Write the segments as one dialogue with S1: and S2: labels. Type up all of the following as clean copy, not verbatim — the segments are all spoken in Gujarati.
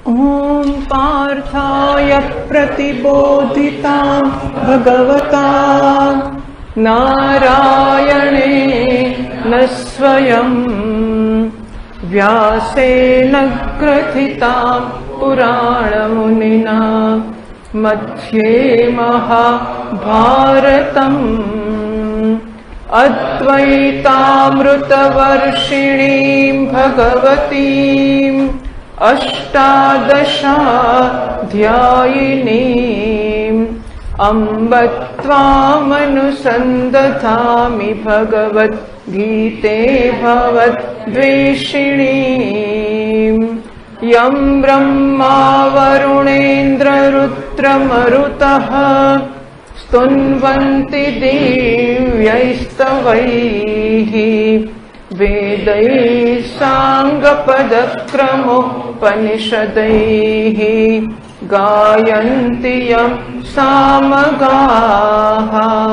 S1: ॐ पार्थाय प्रतिबोधितां भगवता नारायणेन स्वयं व्यासेन ग्रथितां पुराणमुनिना मध्ये महाभारतम् अद्वैतामृतवर्षिणीं भगवतीम् अष्टादशाध्यायिनीम् अम्ब त्वामनुसन्दधामि भगवद्गीते भवद्वेषिणीम् यं ब्रह्मा वरुणेन्द्ररुद्रमरुतः स्तुन्वन्ति दिव्यैस्तवैः वेदैः साङ्गपदक्रमोपनिषदैः गायन्ति यं सामगाः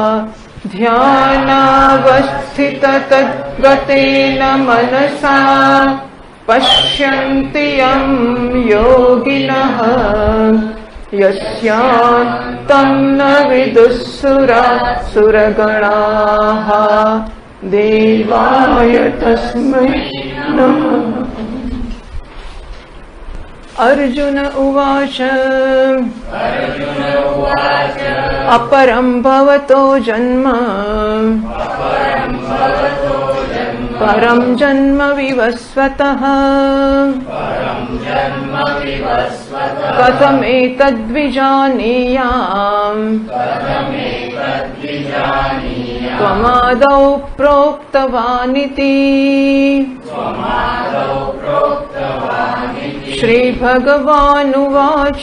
S1: ध्यानावस्थिततद्गतेन मनसा पश्यन्ति यं योगिनः यस्यान्तं न विदुःसुरासुरगणाः देवाय तस्मै नमः। अर्जुन उवाच अपरं भवतो जन्म परं जन्म विवस्वतः कथमेतद्विजानीयाम् त्वमादौ प्रोक्तवानिति। श्रीभगवानुवाच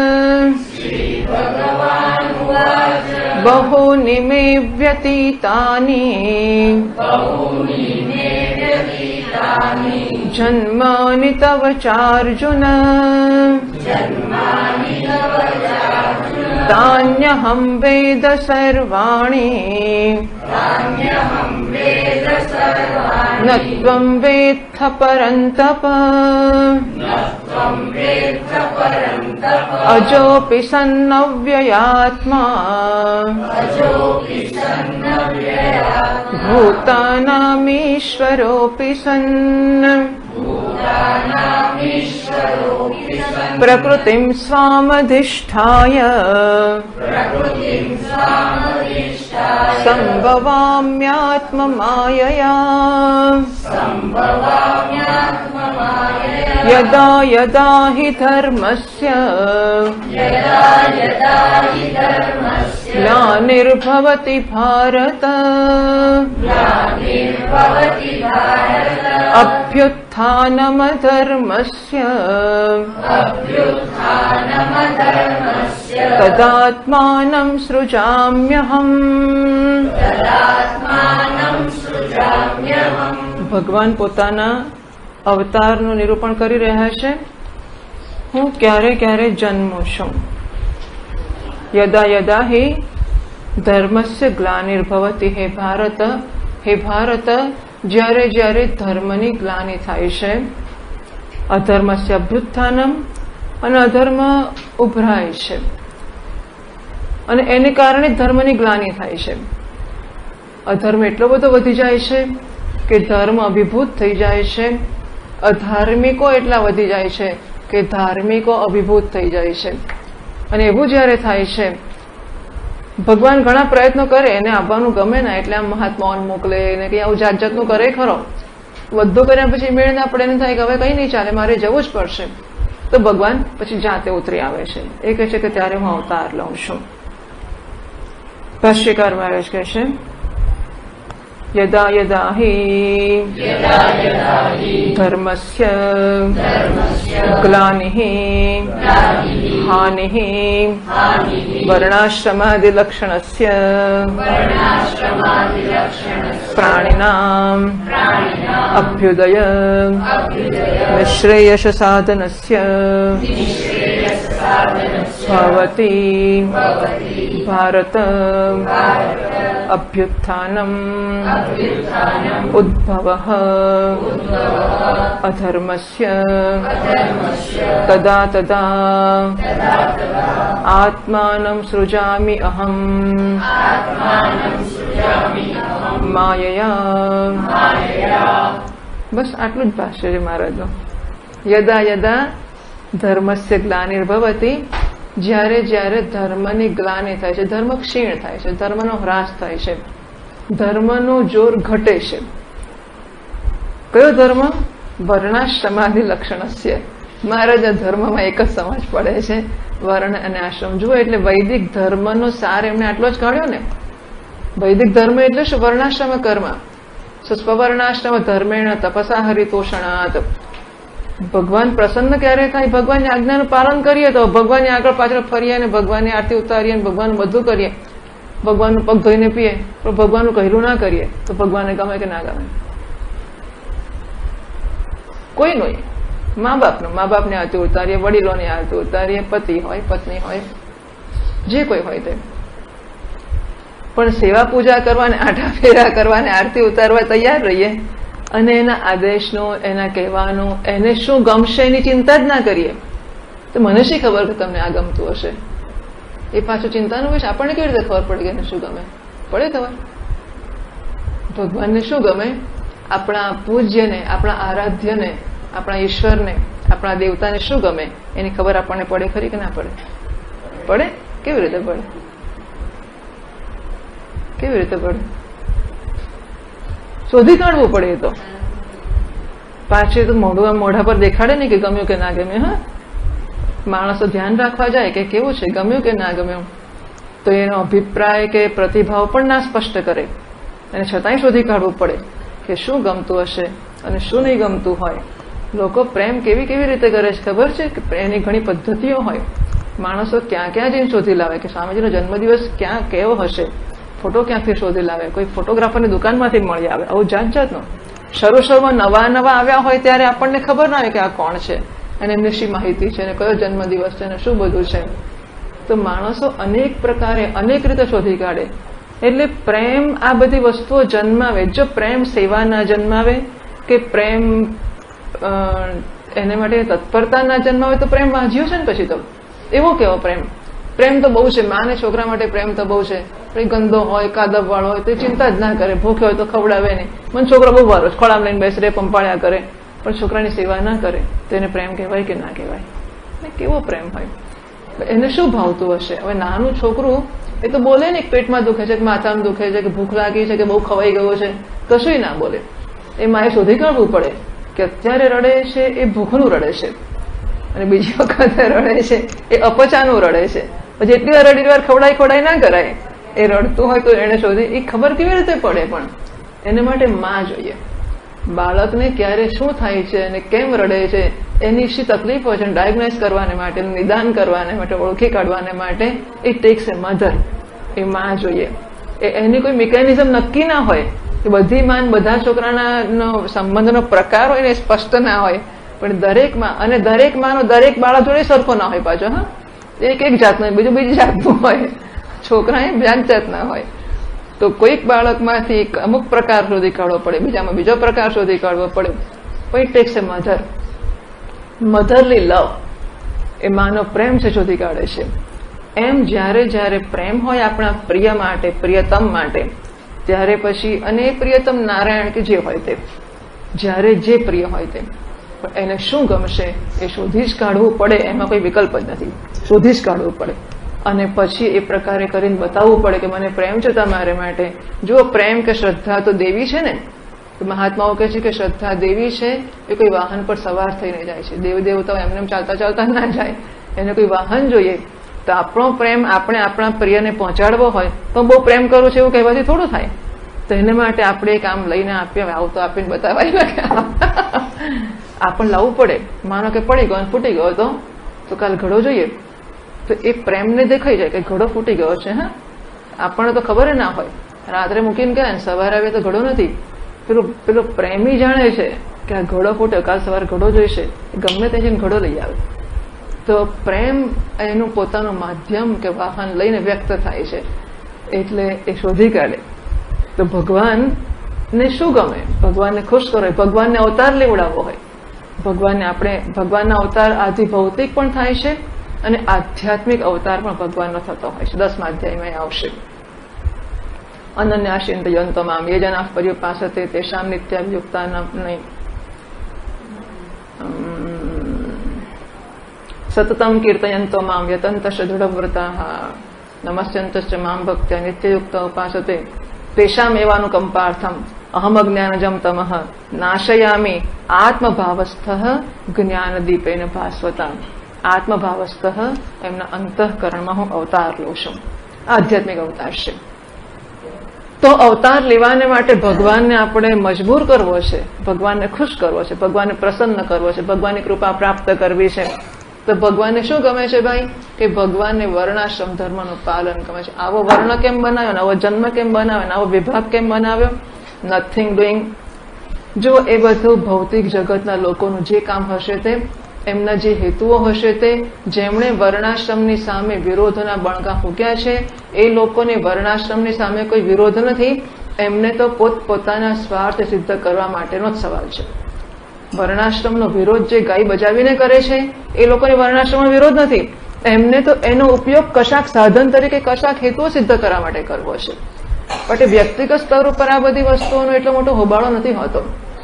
S1: बहूनि मे व्यतीतानि जन्मानि तव चार्जुन तान्यहं वेद सर्वाणि न त्वं वेत्थ परन्तप। अजोऽपि सन्नव्ययात्मा भूतानामीश्वरोऽपि सन् प्रकृतिं स्वामधिष्ठाय सम्भवाम्यात्ममायया। यदा यदा हि धर्मस्य ग्लानिर्भवति भारत अभ्युत्थानमधर्मस्य तदात्मानं सृजाम्यहम्। ભગવાન પોતાના અવતારનું નિરૂપણ કરી રહ્યા છે. હું ક્યારે ક્યારે જન્મું છું. યદા યદા હિ ધર્મસ્ય ગ્લાનિર્ભવતિ. હે ભારત જ્યારે જ્યારે ધર્મની ગ્લાનિ થાય છે, અધર્મસ્ય અભ્યુત્થાનમ, અને અધર્મ ઉભરાય છે અને એને કારણે ધર્મની ગ્લાનિ થાય છે. અધર્મ એટલો બધો વધી જાય છે કે ધર્મ અભિભૂત થઈ જાય છે. અધાર્મિકો એટલા વધી જાય છે કે ધાર્મિકો અભિભૂત થઈ જાય છે. અને એવું જ્યારે થાય છે, ભગવાન ઘણા પ્રયત્નો કરે, એને આવવાનું ગમે ના એટલે આમ મહાત્માઓને મોકલે ને કંઈ આવું જાત જાતનું કરે ખરો. બધું કર્યા પછી મેળ ના પડે, એને થાય કે હવે કંઈ નહીં ચાલે, મારે જવું જ પડશે. તો ભગવાન પછી જાતે ઉતરી આવે છે. એ કહે છે કે ત્યારે હું અવતાર લઉં છું. ભાષ્યકાર મહારાજ કહે છે यदा यदा हि धर्मस्य ग्लानिः हानिः वर्णाश्रमादिलक्षणस्य प्राणिनाम् अभ्युदय निःश्रेयससाधनस्य भवति भारत अभ्युत्थानम् उद्भवः अधर्मस्य तदा तदा आत्मानं सृजामि अहम् मायया। बस आटલું જ ભાષ્ય છે મહારાજનું. યદા યદા ધર્મસ્ય ગ્લાનિર્ભવતિ, જ્યારે જ્યારે ધર્મની ગ્લાનિ થાય છે, ધર્મ ક્ષીણ થાય છે, ધર્મનો હ્રાસ થાય છે, ધર્મનું જોર ઘટે છે. કયો ધર્મ? વર્ણાશ્રમાદિ લક્ષણસ્ય. મહારાજા ધર્મમાં એક જ સમાજ પડે છે, વર્ણ અને આશ્રમ. જુઓ, એટલે વૈદિક ધર્મનો સાર એમને આટલો જ કાઢ્યો ને. વૈદિક ધર્મ એટલે શું? વર્ણાશ્રમ કર્મ. સ્વવર્ણાશ્રમ ધર્મેણ તપસા હરિતોષણાત. ભગવાન પ્રસન્ન ક્યારે થાય? ભગવાનની આજ્ઞાનું પાલન કરીએ તો, ભગવાનની આગળ પાછળ ફરીએ અને ભગવાનની આરતી ઉતારીએ અને ભગવાનનું બધું કરીએ, ભગવાનનું પગ ધોઈને પીએ, પણ ભગવાનનું કહેલું ના કરીએ તો ભગવાનને ગમે કે ના ગમે? કોઈ નહીં. મા બાપની આરતી ઉતારીએ, વડીલોની આરતી ઉતારીએ, પતિ હોય, પત્ની હોય, જે કોઈ હોય તે, પણ સેવા પૂજા કરવાને, આઠા ફેરા કરવાને, આરતી ઉતારવા તૈયાર રહીએ અને એના આદેશનો, એના કહેવાનો, એને શું ગમશે એની ચિંતા જ ના કરીએ તો મને શી ખબર કે તમને આ ગમતું હશે? એ પાછું ચિંતાનું વિશે આપણને કેવી રીતે ખબર પડે કે એને શું ગમે? પડે ખબર? ભગવાનને શું ગમે? આપણા પૂજ્યને, આપણા આરાધ્યને, આપણા ઈશ્વરને, આપણા દેવતાને શું ગમે એની ખબર આપણને પડે ખરી કે ના પડે? પડે. કેવી રીતે પડે? કેવી રીતે પડે? શોધી કાઢવું પડે. એ તો પાછી તો મોઢા પર દેખાડે ને કે ગમ્યું કે ના ગમ્યું. હા, માણસો ધ્યાન રાખવા જાય કે કેવું છે, ગમ્યું કે ના ગમ્યું, તો એનો અભિપ્રાય કે પ્રતિભાવ પણ ના સ્પષ્ટ કરે, અને છતાંય શોધી કાઢવું પડે કે શું ગમતું હશે અને શું નહીં ગમતું હોય. લોકો પ્રેમ કેવી કેવી રીતે કરે છે ખબર છે? કે એની ઘણી પદ્ધતિઓ હોય. માણસો ક્યાં ક્યાં જઈને શોધી લાવે કે સ્વામીજીનો જન્મદિવસ ક્યાં કેવો હશે, ફોટો ક્યાંથી શોધી લાવે, કોઈ ફોટોગ્રાફરની દુકાનમાંથી મળી આવે. આવું જાત જાતનું. શરૂમાં નવા આવ્યા હોય ત્યારે આપણને ખબર ના હોય કે આ કોણ છે અને એમની શી માહિતી છે અને કયો જન્મદિવસ છે અને શું બધું છે. તો માણસો અનેક પ્રકારે, અનેક રીતે શોધી કાઢે. એટલે પ્રેમ આ બધી વસ્તુઓ જન્માવે. જો પ્રેમ સેવા ના જન્માવે કે પ્રેમ એને માટે તત્પરતા ના જન્માવે તો પ્રેમ વાંચ્યો છે ને. પછી તો એવો કેવો પ્રેમ? પ્રેમ તો બહુ છે, મા અને છોકરા માટે પ્રેમ તો બહુ છે. ગંદો હોય, કાદવ વાળો હોય તો ચિંતા જ ના કરે, ભૂખ્યો હોય તો ખવડાવે નહીં. મને છોકરો બહુ વારો ખોળામાં લઈને બેસી રહે, પંપાળ્યા કરે, પણ છોકરાની સેવા ના કરે તો એને પ્રેમ કહેવાય કે ના કહેવાય? કેવો પ્રેમ હોય? એને શું ભાવતું હશે? હવે નાનું છોકરું એ તો બોલે ને, પેટમાં દુખે છે, માથામાં દુખે છે, કે ભૂખ લાગી છે, કે બહુ ખવાઈ ગયો છે, કશું ના બોલે. એ માએ શોધી કાઢવું પડે કે અત્યારે રડે છે એ ભૂખનું રડે છે અને બીજી વખતે રડે છે એ અપચાનું રડે છે. પછી એટલી વાર અઢી વાર ખવડાઈ ના કરાય. એ રડતું હોય તો એને શોધી, એ ખબર કેવી રીતે પડે? પણ એને માટે માં જોઈએ. બાળકને ક્યારે શું થાય છે અને કેમ રડે છે, એની શી તકલીફ હોય છે, ડાયગ્નોઝ કરવાને માટે, નિદાન કરવાને માટે, ઓળખી કાઢવાને માટે એ ટેક્સ એ મધર. એ માં જોઈએ. એની કોઈ મિકેનિઝમ નક્કી ના હોય કે બધી માં બધા છોકરાના સંબંધનો પ્રકાર હોય ને સ્પષ્ટ ના હોય, પણ દરેક માં, અને દરેક માનો દરેક બાળક જોડે સરખો ના હોય પાછો. હા, એક જાતનો, બીજું બીજી જાતનું હોય. છોકરા એ જાતના હોય. તો કોઈક બાળકમાંથી અમુક પ્રકાર શોધી કાઢવો પડે, બીજામાં બીજો પ્રકાર શોધી કાઢવો પડે. પણ it takes a mother. Motherly love, એ માનો પ્રેમ છે, શોધી કાઢે છે. એમ જ્યારે જ્યારે પ્રેમ હોય આપણા પ્રિય માટે, પ્રિયતમ માટે, ત્યારે પછી, અને એ પ્રિયતમ નારાયણ કે જે હોય તે, જ્યારે જે પ્રિય હોય તે, પણ એને શું ગમશે એ શોધી જ કાઢવું પડે. એમાં કોઈ વિકલ્પ જ નથી. શોધી જ કાઢવું પડે અને પછી એ પ્રકારે કરીને બતાવવું પડે કે મને પ્રેમ છે તમારે માટે. જો પ્રેમ કે શ્રદ્ધા તો દેવી છે ને. મહાત્માઓ કહે છે કે શ્રદ્ધા દેવી છે, એ કોઈ વાહન પર સવાર થઈને જાય છે. દેવ દેવતાઓ એમને ચાલતા ચાલતા ના જાય, એને કોઈ વાહન જોઈએ. તો આપણો પ્રેમ આપણે આપણા પ્રિયને પહોંચાડવો હોય તો બહુ પ્રેમ કરું છું એવું કહેવાથી થોડું થાય. તો એને માટે આપણે એક આમ લઈને આપીએ, આવું તો આપીને બતાવાય લાગે. આપણને લાવવું પડે. માનો કે પડી ગયો, ફૂટી ગયો તો કાલ ઘડો જોઈએ, તો એ પ્રેમને દેખાઈ જાય કે ઘડો ફૂટી ગયો છે. હા, આપણને તો ખબર ના હોય. રાત્રે મૂકીને ગયા ને સવારે આવે તો ઘડો નથી. પેલો પ્રેમી જાણે છે કે આ ઘડો ફૂટ્યો, કાલ સવારે ઘડો જોઈશે, ગમે તે જઈને ઘડો લઈ આવે. તો પ્રેમ એનું પોતાનું માધ્યમ કે વાહન લઈને વ્યક્ત થાય છે. એટલે એ શોધી કાઢે તો ભગવાનને શું ગમે? ભગવાનને ખુશ કરો, ભગવાનને અવતાર લેવડાવવો હોય. ભગવાનના અવતાર આદિ ભૌતિક પણ થાય છે અને આધ્યાત્મિક અવતાર પણ ભગવાનનો થતો હોય છે. 10મા અધ્યાયમાં આવશે. અનન્યાશ્ચિંતયન્તો મામ યે જનાઃ પર્યુપાસતે તેષાં નિત્યાભિયુક્તાનાં નહીં સતતમ કીર્તયન્તો મામ યતંતશ્ચ દૃઢવ્રતાઃ નમસ્યંતશ્ચ મામ ભક્ત્યા નિત્યયુક્તા ઉપાસતે તેષામેવાનુકંપાર્થમ અહમજ્ઞાનજં તમઃ નાશયામિ આત્મભાવસ્થઃ જ્ઞાનદીપેન ભાસ્વતા. આત્મભાવસ્થઃ એમના અંતઃકરણમાં હું અવતાર લઉં છું. આધ્યાત્મિક અવતાર છે. તો અવતાર લેવાને માટે ભગવાનને આપણે મજબૂર કરવો છે, ભગવાનને ખુશ કરવો છે, ભગવાનને પ્રસન્ન કરવો છે, ભગવાનની કૃપા પ્રાપ્ત કરવી છે. તો ભગવાનને શું ગમે છે ભાઈ? કે ભગવાનને વર્ણાશ્રમ ધર્મનું પાલન ગમે છે. આવો વર્ણ કેમ બનાવ્યો, આવો જન્મ કેમ બનાવ્યો, આવો વિભાગ કેમ બનાવ્યો? Nothing doing. જો એ બધું ભૌતિક જગતના લોકોનું જે કામ હશે તે, એમના જે હેતુઓ હશે તે, જેમણે વર્ણાશ્રમની સામે વિરોધના બણગા ફૂંક્યા છે, એ લોકોને વર્ણાશ્રમની સામે કોઈ વિરોધ નથી. એમને તો પોતપોતાના સ્વાર્થ સિદ્ધ કરવા માટેનો જ સવાલ છે. વર્ણાશ્રમનો વિરોધ જે ગાય બજાવીને કરે છે, એ લોકોને વર્ણાશ્રમનો વિરોધ નથી. એમને તો એનો ઉપયોગ કશાક સાધન તરીકે કશાક હેતુઓ સિદ્ધ કરવા માટે કરવો છે. પણ વ્યક્તિગત સ્તર ઉપર આ બધી વસ્તુઓનો એટલો મોટો હોબાળો નથી હોતો.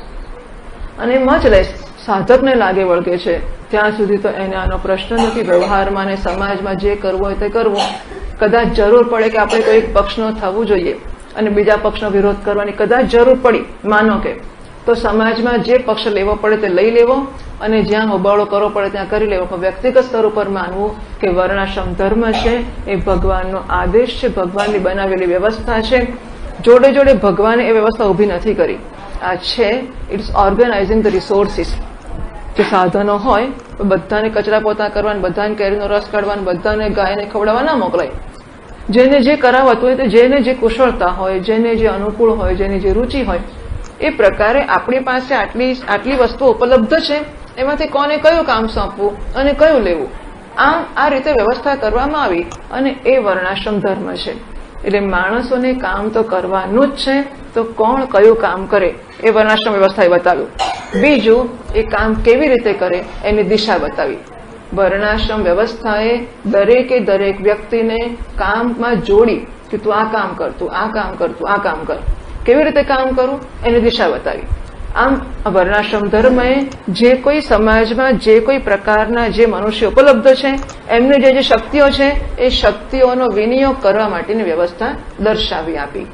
S1: અને મચ લેસ સાધકને લાગે વળગે છે ત્યાં સુધી તો એને આનો પ્રશ્ન નથી. વ્યવહારમાં અને સમાજમાં જે કરવું હોય તે કરવું. કદાચ જરૂર પડે કે આપણે કોઈ એક પક્ષનો થવું જોઈએ અને બીજા પક્ષનો વિરોધ કરવાની કદાચ જરૂર પડી, માનો કે, તો સમાજમાં જે પક્ષ લેવો પડે તે લઈ લેવો અને જ્યાં હોબાળો કરવો પડે ત્યાં કરી લેવો. પણ વ્યક્તિગત સ્તર ઉપર માનવું કે વર્ણાશ્રમ ધર્મ છે એ ભગવાનનો આદેશ છે, ભગવાનની બનાવેલી વ્યવસ્થા છે. જોડે જોડે ભગવાને એ વ્યવસ્થા ઊભી નથી કરી. આ છે ઇટ્સ ઓર્ગેનાઇઝિંગ ધ રિસોર્સિસ. જે સાધનો હોય તો બધાને કચરા પોતા કરવાને, બધાને કેરીનો રસ કાઢવાનો, બધાને ગાયને ખવડાવવા ના મોકલાય. જેને જે કરાવતું હોય, જેને જે કુશળતા હોય, જેને જે અનુકૂળ હોય, જેની જે રુચિ હોય, એ પ્રકારે આપણી પાસે આટલી વસ્તુઓ ઉપલબ્ધ છે, એમાંથી કોને કયું કામ સોંપવું અને કયું લેવું, આ રીતે વ્યવસ્થા કરવામાં આવી અને એ વર્ણાશ્રમ ધર્મ છે. એટલે માણસોને કામ તો કરવાનું જ છે, તો કોણ કયું કામ કરે એ વર્ણાશ્રમ વ્યવસ્થાએ બતાવ્યું. બીજું, એ કામ કેવી રીતે કરે એની દિશા બતાવી. વર્ણાશ્રમ વ્યવસ્થાએ દરેકે દરેક વ્યક્તિને કામમાં જોડી કે તું આ કામ કર, તું આ કામ કર, તું આ કામ કર. કેવી રીતે કામ કરવું એની દિશા બતાવી. આમ વર્ણાશ્રમ ધર્મએ જે કોઈ સમાજમાં જે કોઈ પ્રકારના જે મનુષ્ય ઉપલબ્ધ છે, એમને જે જે શક્તિઓ છે એ શક્તિઓનો વિનિયોગ કરવા માટેની વ્યવસ્થા દર્શાવી આપી.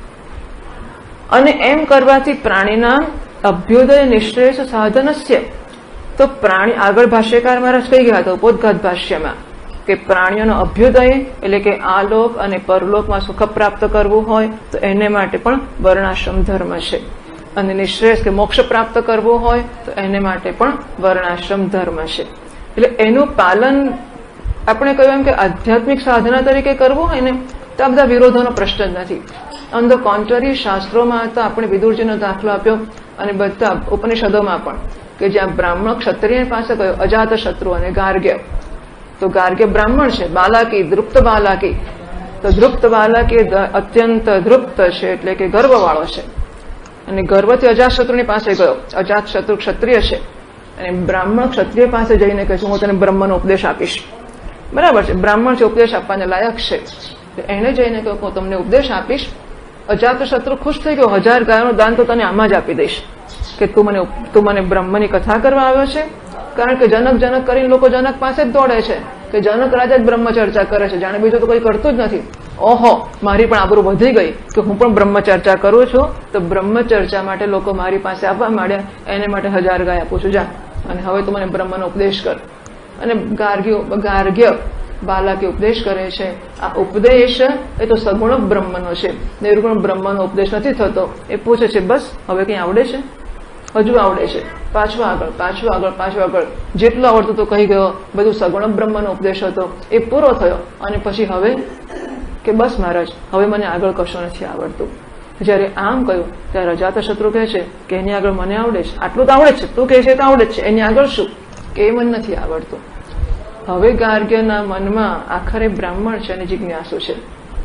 S1: અને એમ કરવાથી પ્રાણીના અભ્યુદય નિશ્રેષ સાધનસ્ય. તો પ્રાણી, આગળ ભાષ્યકાર મહારાજ કહી ગયા હતા ઉपोद्घात ભાષ્યમાં કે પ્રાણીઓનો અભ્યુદય એટલે કે આલોક અને પરલોકમાં સુખ પ્રાપ્ત કરવું હોય તો એને માટે પણ વર્ણાશ્રમ ધર્મ છે. અને નિશ્રેષ કે મોક્ષ પ્રાપ્ત કરવું હોય તો એને માટે પણ વર્ણાશ્રમ ધર્મ છે. એટલે એનું પાલન આપણે કહ્યું એમ કે આધ્યાત્મિક સાધના તરીકે કરવું હોય ને તો આ બધા વિરોધોનો પ્રશ્ન જ નથી. ઓન ધ કોન્ટ્રરી, શાસ્ત્રોમાં તો આપણે વિદુરજીનો દાખલો આપ્યો અને બધા ઉપનિષદોમાં પણ કે જ્યાં બ્રાહ્મણ ક્ષત્રિય પાસે ગયો અજાત શત્રુ અને ગાર્ગ્ય. તો ગાર્ગ્ય બ્રાહ્મણ છે, બાલાકી, દૃપ્ત બાલાકી. તો દૃપ્ત બાલાકી અત્યંત દૃપ્ત છે એટલે કે ગર્વવાળો છે અને ગર્વથી અજાતશત્રુની પાસે ગયો. અજાતશત્રુ ક્ષત્રિય છે અને બ્રાહ્મણ ક્ષત્રિય પાસે જઈને કહે છે હું તને બ્રહ્મનો ઉપદેશ આપીશ. બરાબર છે, બ્રાહ્મણ છે, ઉપદેશ આપવાને લાયક છે. એને જઈને કહ્યું હું તમને ઉપદેશ આપીશ. અજાતશત્રુ ખુશ થઈ ગયો, 1000 ગાયોનું દાન તો તને આમાં જ આપી દઈશ કે તું મને બ્રહ્મની કથા કરવા આવ્યો છે. કારણ કે જનક કરીને લોકો જનક પાસે જ દોડે છે કે જનક રાજા જ બ્રહ્મ ચર્ચા કરે છે, જાણે બીજું તો કોઈ કરતું જ નથી. ઓહો, મારી પણ આબરૂ વધી ગઈ કે હું પણ બ્રહ્મ ચર્ચા કરું છું. તો બ્રહ્મ ચર્ચા માટે લોકો મારી પાસે આવવા માંડ્યા, એને માટે 1000 ગાય આપું છું, જા અને હવે તું મને બ્રહ્મનો ઉપદેશ કર. અને ગાર્ગ્ય બાલાકી ઉપદેશ કરે છે. આ ઉપદેશ એ તો સગુણ બ્રહ્મનો છે, નિર્ગુણ બ્રહ્મનો ઉપદેશ નથી થતો. એ પૂછે છે બસ હવે કંઈ આવડે છે? હજુ આવડે છે. પાછું આગળ, પાછું આગળ, પાછું આગળ. જેટલું આવડતું તો કહી ગયો. બધું સગુણ બ્રહ્મનો ઉપદેશ હતો, એ પૂરો થયો. અને પછી હવે કે બસ મહારાજ હવે મને આગળ કશું નથી આવડતું. જયારે આમ કહ્યું ત્યારે અજાતશત્રુ કહે છે કે એની આગળ મને આવડે છે, આટલું તો આવડે છે, તું કહે છે તો આવડે જ છે, એની આગળ શું કે એ મને નથી આવડતું. હવે ગાર્ગ્યના મનમાં આખરે બ્રાહ્મણ છે અને જિજ્ઞાસુ છે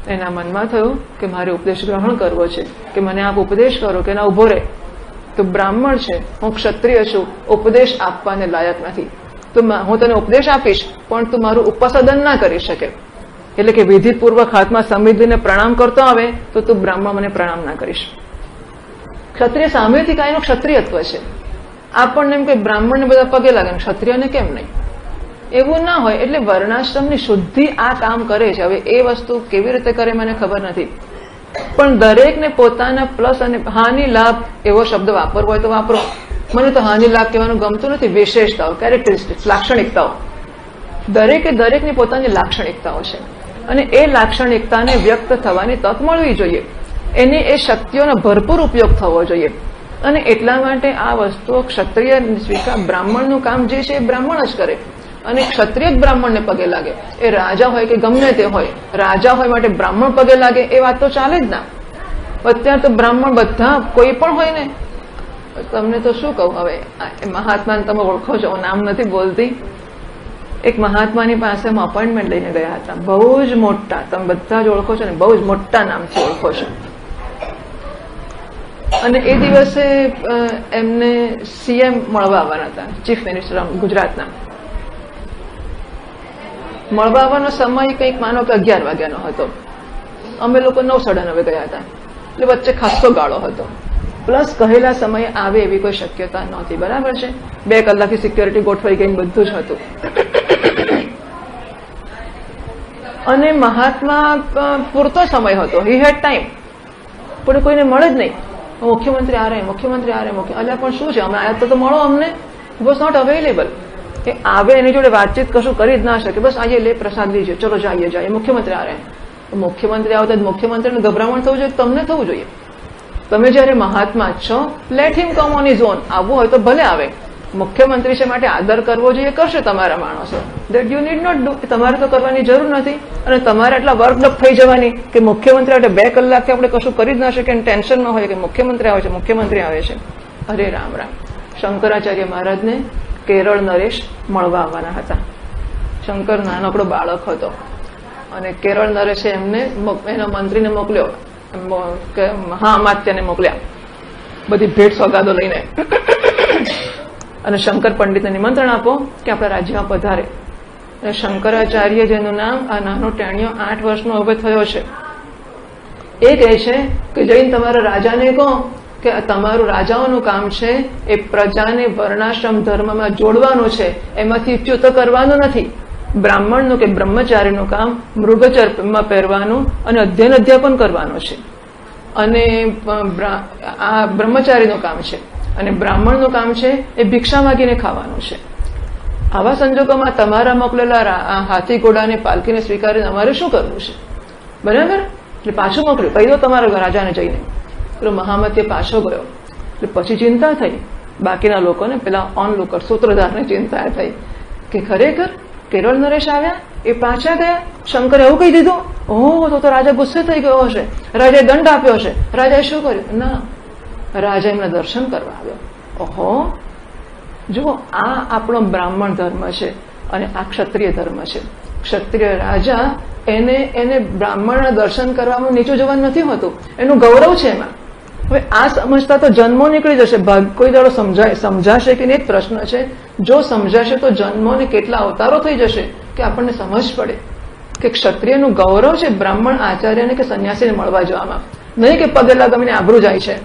S1: એના મનમાં થયું કે મારે ઉપદેશ ગ્રહણ કરવો છે, કે મને આપ ઉપદેશ કરો કે ના ઉભો રહે, તો બ્રાહ્મણ છે, હું ક્ષત્રિય છું, ઉપદેશ આપવાને લાયક નથી, તો હું તને ઉપદેશ આપીશ પણ તું મારું ઉપસદન ના કરી શકે, એટલે કે વિધિપૂર્વક હાથમાં સમિધિને પ્રણામ કરતો આવે તો તું બ્રાહ્મણ મને પ્રણામ ના કરીશ. ક્ષત્રિય સામેથી કાંઈનું ક્ષત્રિયત્વ છે. આપણને એમ કે બ્રાહ્મણને બધા પગે લાગે, ક્ષત્રિયને કેમ નહીં? એવું ના હોય. એટલે વર્ણાશ્રમની શુદ્ધિ આ કામ કરે છે. હવે એ વસ્તુ કેવી રીતે કરે મને ખબર નથી, પણ દરેકને પોતાના પ્લસ અને હાનિ લાભ એવો શબ્દ વાપરવો હોય તો વાપરો. મને તો હાનિ લાભ કહેવાનું ગમતું નથી. વિશેષતાઓ, કેરેક્ટરિસ્ટિક્સ, લાક્ષણિકતાઓ, દરેકની પોતાની લાક્ષણિકતાઓ છે અને એ લાક્ષણિકતાને વ્યક્ત થવાની તક મળવી જોઈએ. એની એ શક્તિઓનો ભરપૂર ઉપયોગ થવો જોઈએ. અને એટલા માટે આ વસ્તુઓ ક્ષત્રિય સ્વીકાર, બ્રાહ્મણનું કામ જે છે એ બ્રાહ્મણ જ કરે અને ક્ષત્રિય જ બ્રાહ્મણને પગે લાગે. એ રાજા હોય કે ગમે તે હોય, રાજા હોય માટે બ્રાહ્મણ પગે લાગે એ વાત તો ચાલે જ ના. અત્યારે તો બ્રાહ્મણ બધા કોઈ પણ હોય ને. તમને તો શું કહું, હવે મહાત્માને તમે ઓળખો છો, નામ નથી બોલતી. એક મહાત્માની પાસે અમે અપોઇન્ટમેન્ટ લઈને ગયા હતા, બહુ જ મોટા, તમે બધા જ ઓળખો છો ને, બહુ જ મોટા નામથી ઓળખો છો. અને એ દિવસે એમને સીએમ મળવા આવવાના હતા, ચીફ મિનિસ્ટર ગુજરાતના. મળવા આવવાનો સમય કંઈક માનો કે 11 વાગ્યાનો હતો. અમે લોકો 9:30 ગયા હતા, એટલે વચ્ચે ખાસ્સો ગાળો હતો. પ્લસ કહેલા સમયે આવે એવી કોઈ શક્યતા નહોતી. બરાબર છે, 2 કલાકની સિક્યોરિટી ગોઠવાઈ ગઈ, બધું જ હતું. અને મહાત્મા પૂરતો સમય હતો, હી હેડ ટાઈમ, પણ કોઈને મળે જ નહીં. મુખ્યમંત્રી આ રહે, મુખ્યમંત્રી આ રહે, અલ્યા પણ શું છે, અમે આયા તો મળો અમને. Was not available. કે આવે એની જોડે વાતચીત કશું કરી જ ના શકે. બસ આઈએ લે પ્રસાદ લીજે, ચલો જઈએ. મુખ્યમંત્રી આ રહે. મુખ્યમંત્રી આવતા મુખ્યમંત્રીને ગભરામણ થવું જોઈએ, તમને થવું જોઈએ. તમે જયારે મહાત્મા છો, let him come on his own. આવવું હોય તો ભલે આવે. મુખ્યમંત્રી છે માટે આદર કરવો જોઈએ, કરશે તમારા માણસો. That you need not do. તમારે તો કરવાની જરૂર નથી. અને તમારે એટલા વર્કડપ થઈ જવાની કે મુખ્યમંત્રી માટે 2 કલાકથી આપણે કશું કરી જ ના શકીએ, ટેન્શનમાં હોય કે મુખ્યમંત્રી આવે છે, મુખ્યમંત્રી આવે છે. અરે રામ રામ. શંકરાચાર્ય મહારાજને કેરળ નરેશ મળવા આવવાના હતા. શંકર નાનકડો બાળક હતો અને કેરળ નરેશે એમને એના મંત્રીને મોકલ્યો, મહામાત્યને મોકલ્યા, બધી ભેટ સોગાદો લઈને. અને શંકર પંડિતને નિમંત્રણ આપો કે આપણા રાજ્યમાં પધારે. અને શંકરાચાર્ય, જેનું નામ આ નાનો ટેણીયો 8 વર્ષનો હવે થયો છે, એ કહે છે કે જઈને તમારા રાજાને કહો કે તમારું રાજાઓનું કામ છે એ પ્રજાને વર્ણાશ્રમ ધર્મમાં જોડવાનું છે, એમાંથી ચ્યુત કરવાનું નથી. બ્રાહ્મણનું કે બ્રહ્મચારીનું કામ મૃગચર્મમાં પહેરવાનું અને અધ્યયન અધ્યાપન કરવાનું છે. અને આ બ્રહ્મચારીનું કામ છે. અને બ્રાહ્મણનું કામ છે એ ભિક્ષા માગીને ખાવાનું છે. આવા સંજોગોમાં તમારા મોકલેલા હાથી ઘોડાને પાલકીને સ્વીકારીને અમારે શું કરવું છે? બરાબર. એટલે પાછું મોકલ્યું, કહી દો તમારા રાજાને જઈને. પેલો મહામત્ય પાછો ગયો. એટલે પછી ચિંતા થઈ બાકીના લોકોને, પેલા ઓનલુકર સૂત્રધારને ચિંતા થઈ કે ખરેખર કેરળ નરેશ આવ્યા, એ પાછા ગયા. શંકરે એવું કહી દીધું. ઓહ, તો રાજા ગુસ્સે થઈ ગયો હશે, રાજાએ દંડ આપ્યો હશે. રાજાએ શું કર્યું? ના, રાજા એમને દર્શન કરવા આવ્યો. ઓહો, જુઓ, આ આપણો બ્રાહ્મણ ધર્મ છે અને આ ક્ષત્રિય ધર્મ છે. ક્ષત્રિય રાજા એને બ્રાહ્મણના દર્શન કરવામાં નીચું જવાનું નથી હોતું, એનું ગૌરવ છે એમાં. હવે આ સમજતા તો જન્મો નીકળી જશે. કોઈ દાડો સમજાશે કે નહીં જ પ્રશ્ન છે. જો સમજાશે તો જન્મોને કેટલા અવતારો થઈ જશે કે આપણને સમજ પડે કે ક્ષત્રિયનું ગૌરવ છે બ્રાહ્મણ આચાર્યને કે સંન્યાસીને મળવા જવામાં, નહીં કે પગે લાગીને આબરૂ જાય છે.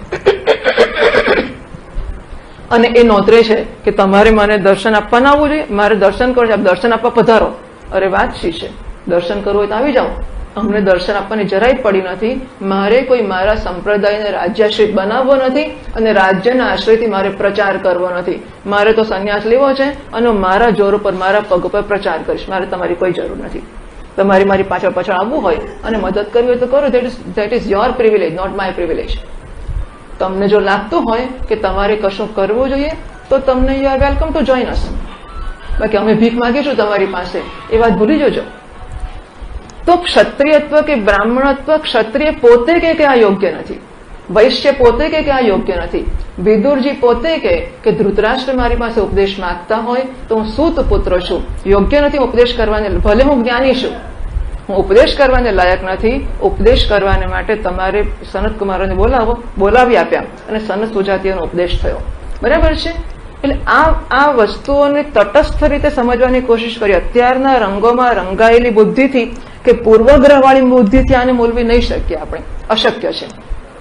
S1: અને એ નોંધરે છે કે તમારે મને દર્શન આપવા ના આવવું જોઈએ, મારે દર્શન કરવું છે, આપ દર્શન આપવા પધારો. અરે વાત શી છે, દર્શન કરવું હોય તો આવી જાઓ. અમને દર્શન આપવાની જરાય પડી નથી. મારે કોઈ મારા સંપ્રદાયને રાજ્યાશ્રિત બનાવવો નથી અને રાજ્યના આશ્રયથી મારે પ્રચાર કરવો નથી. મારે તો સંન્યાસ લેવો છે અને મારા જોર ઉપર, મારા પગ ઉપર પ્રચાર કરીશ. મારે તમારી કોઈ જરૂર નથી. તમારી મારી પાછળ આવવું હોય અને મદદ કરવી હોય તો કરો. That is your privilege, not my privilege. તમને જો લાગતું હોય કે તમારે કશું કરવું જોઈએ તો તમને you are welcome to join us. બાકી અમે ભીખ માંગીશું તમારી પાસે, એ વાત ભૂલી જજો. તો ક્ષત્રિયત્વ કે બ્રાહ્મણત્વ, ક્ષત્રિય પોતે કે આ યોગ્ય નથી, વૈશ્ય પોતે કે આ યોગ્ય નથી. વિદુરજી પોતે કે ધૃતરાષ્ટ્ર મારી પાસે ઉપદેશ માંગતા હોય તો હું સૂત પુત્ર છું, યોગ્ય નથી ઉપદેશ કરવાને, ભલે હું જ્ઞાની છું હું ઉપદેશ કરવાને લાયક નથી. ઉપદેશ કરવાને માટે તમારે સનત કુમારોને બોલાવી આપ્યા અને સનત સુજાતીઓનો ઉપદેશ થયો. બરાબર છે. એટલે આ વસ્તુઓને તટસ્થ રીતે સમજવાની કોશિશ કરી. અત્યારના રંગોમાં રંગાયેલી બુદ્ધિથી કે પૂર્વગ્રહવાળી બુદ્ધિથી આને બોલવી નહીં શકીએ આપણે, અશક્ય છે.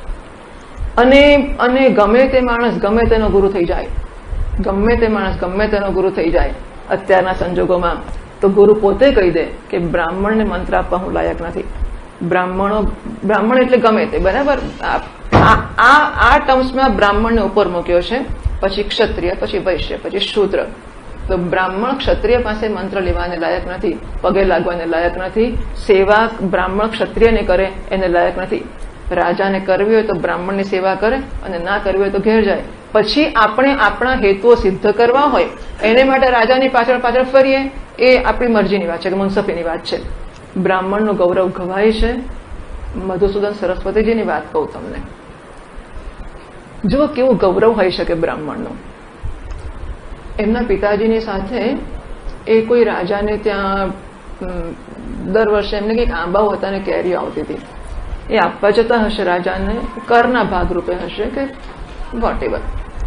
S1: અને ગમે તે માણસ ગમે તેનો ગુરુ થઈ જાય, ગમે તે માણસ ગમે તેનો ગુરુ થઈ જાય અત્યારના સંજોગોમાં, તો ગુરુ પોતે કહી દે કે બ્રાહ્મણને મંત્ર આપવા હું લાયક નથી. બ્રાહ્મણ એટલે ગમે તે, બરાબર. આ ટર્મ્સમાં બ્રાહ્મણને ઉપર મૂક્યો છે, પછી ક્ષત્રિય, પછી વૈશ્ય, પછી શૂદ્ર. તો બ્રાહ્મણ ક્ષત્રિય પાસે મંત્ર લેવાને લાયક નથી, પગે લાગવાને લાયક નથી, સેવા બ્રાહ્મણ ક્ષત્રિયને કરે એને લાયક નથી. રાજાને કરવી હોય તો બ્રાહ્મણની સેવા કરે અને ના કરવી હોય તો ઘેર જાય. પછી આપણે આપણા હેતુઓ સિદ્ધ કરવા હોય એને માટે રાજાની પાછળ પાછળ ફરીએ, એ આપણી મરજીની વાત છે કે મુનસફીની વાત છે. બ્રાહ્મણનું ગૌરવ ગવાય છે. મધુસૂદન સરસ્વતીજીની વાત કહું તમને, જુઓ કેવું ગૌરવ હોઈ શકે બ્રાહ્મણનું. એમના પિતાજીની સાથે એ કોઈ રાજાને ત્યાં દર વર્ષે એમને કંઈક આંબાઓ હતા ને કેરીઓ આવતી હતી. એ આપવા જતા હશે રાજાને, કરના ભાગરૂપે હશે કે વોટ એવર.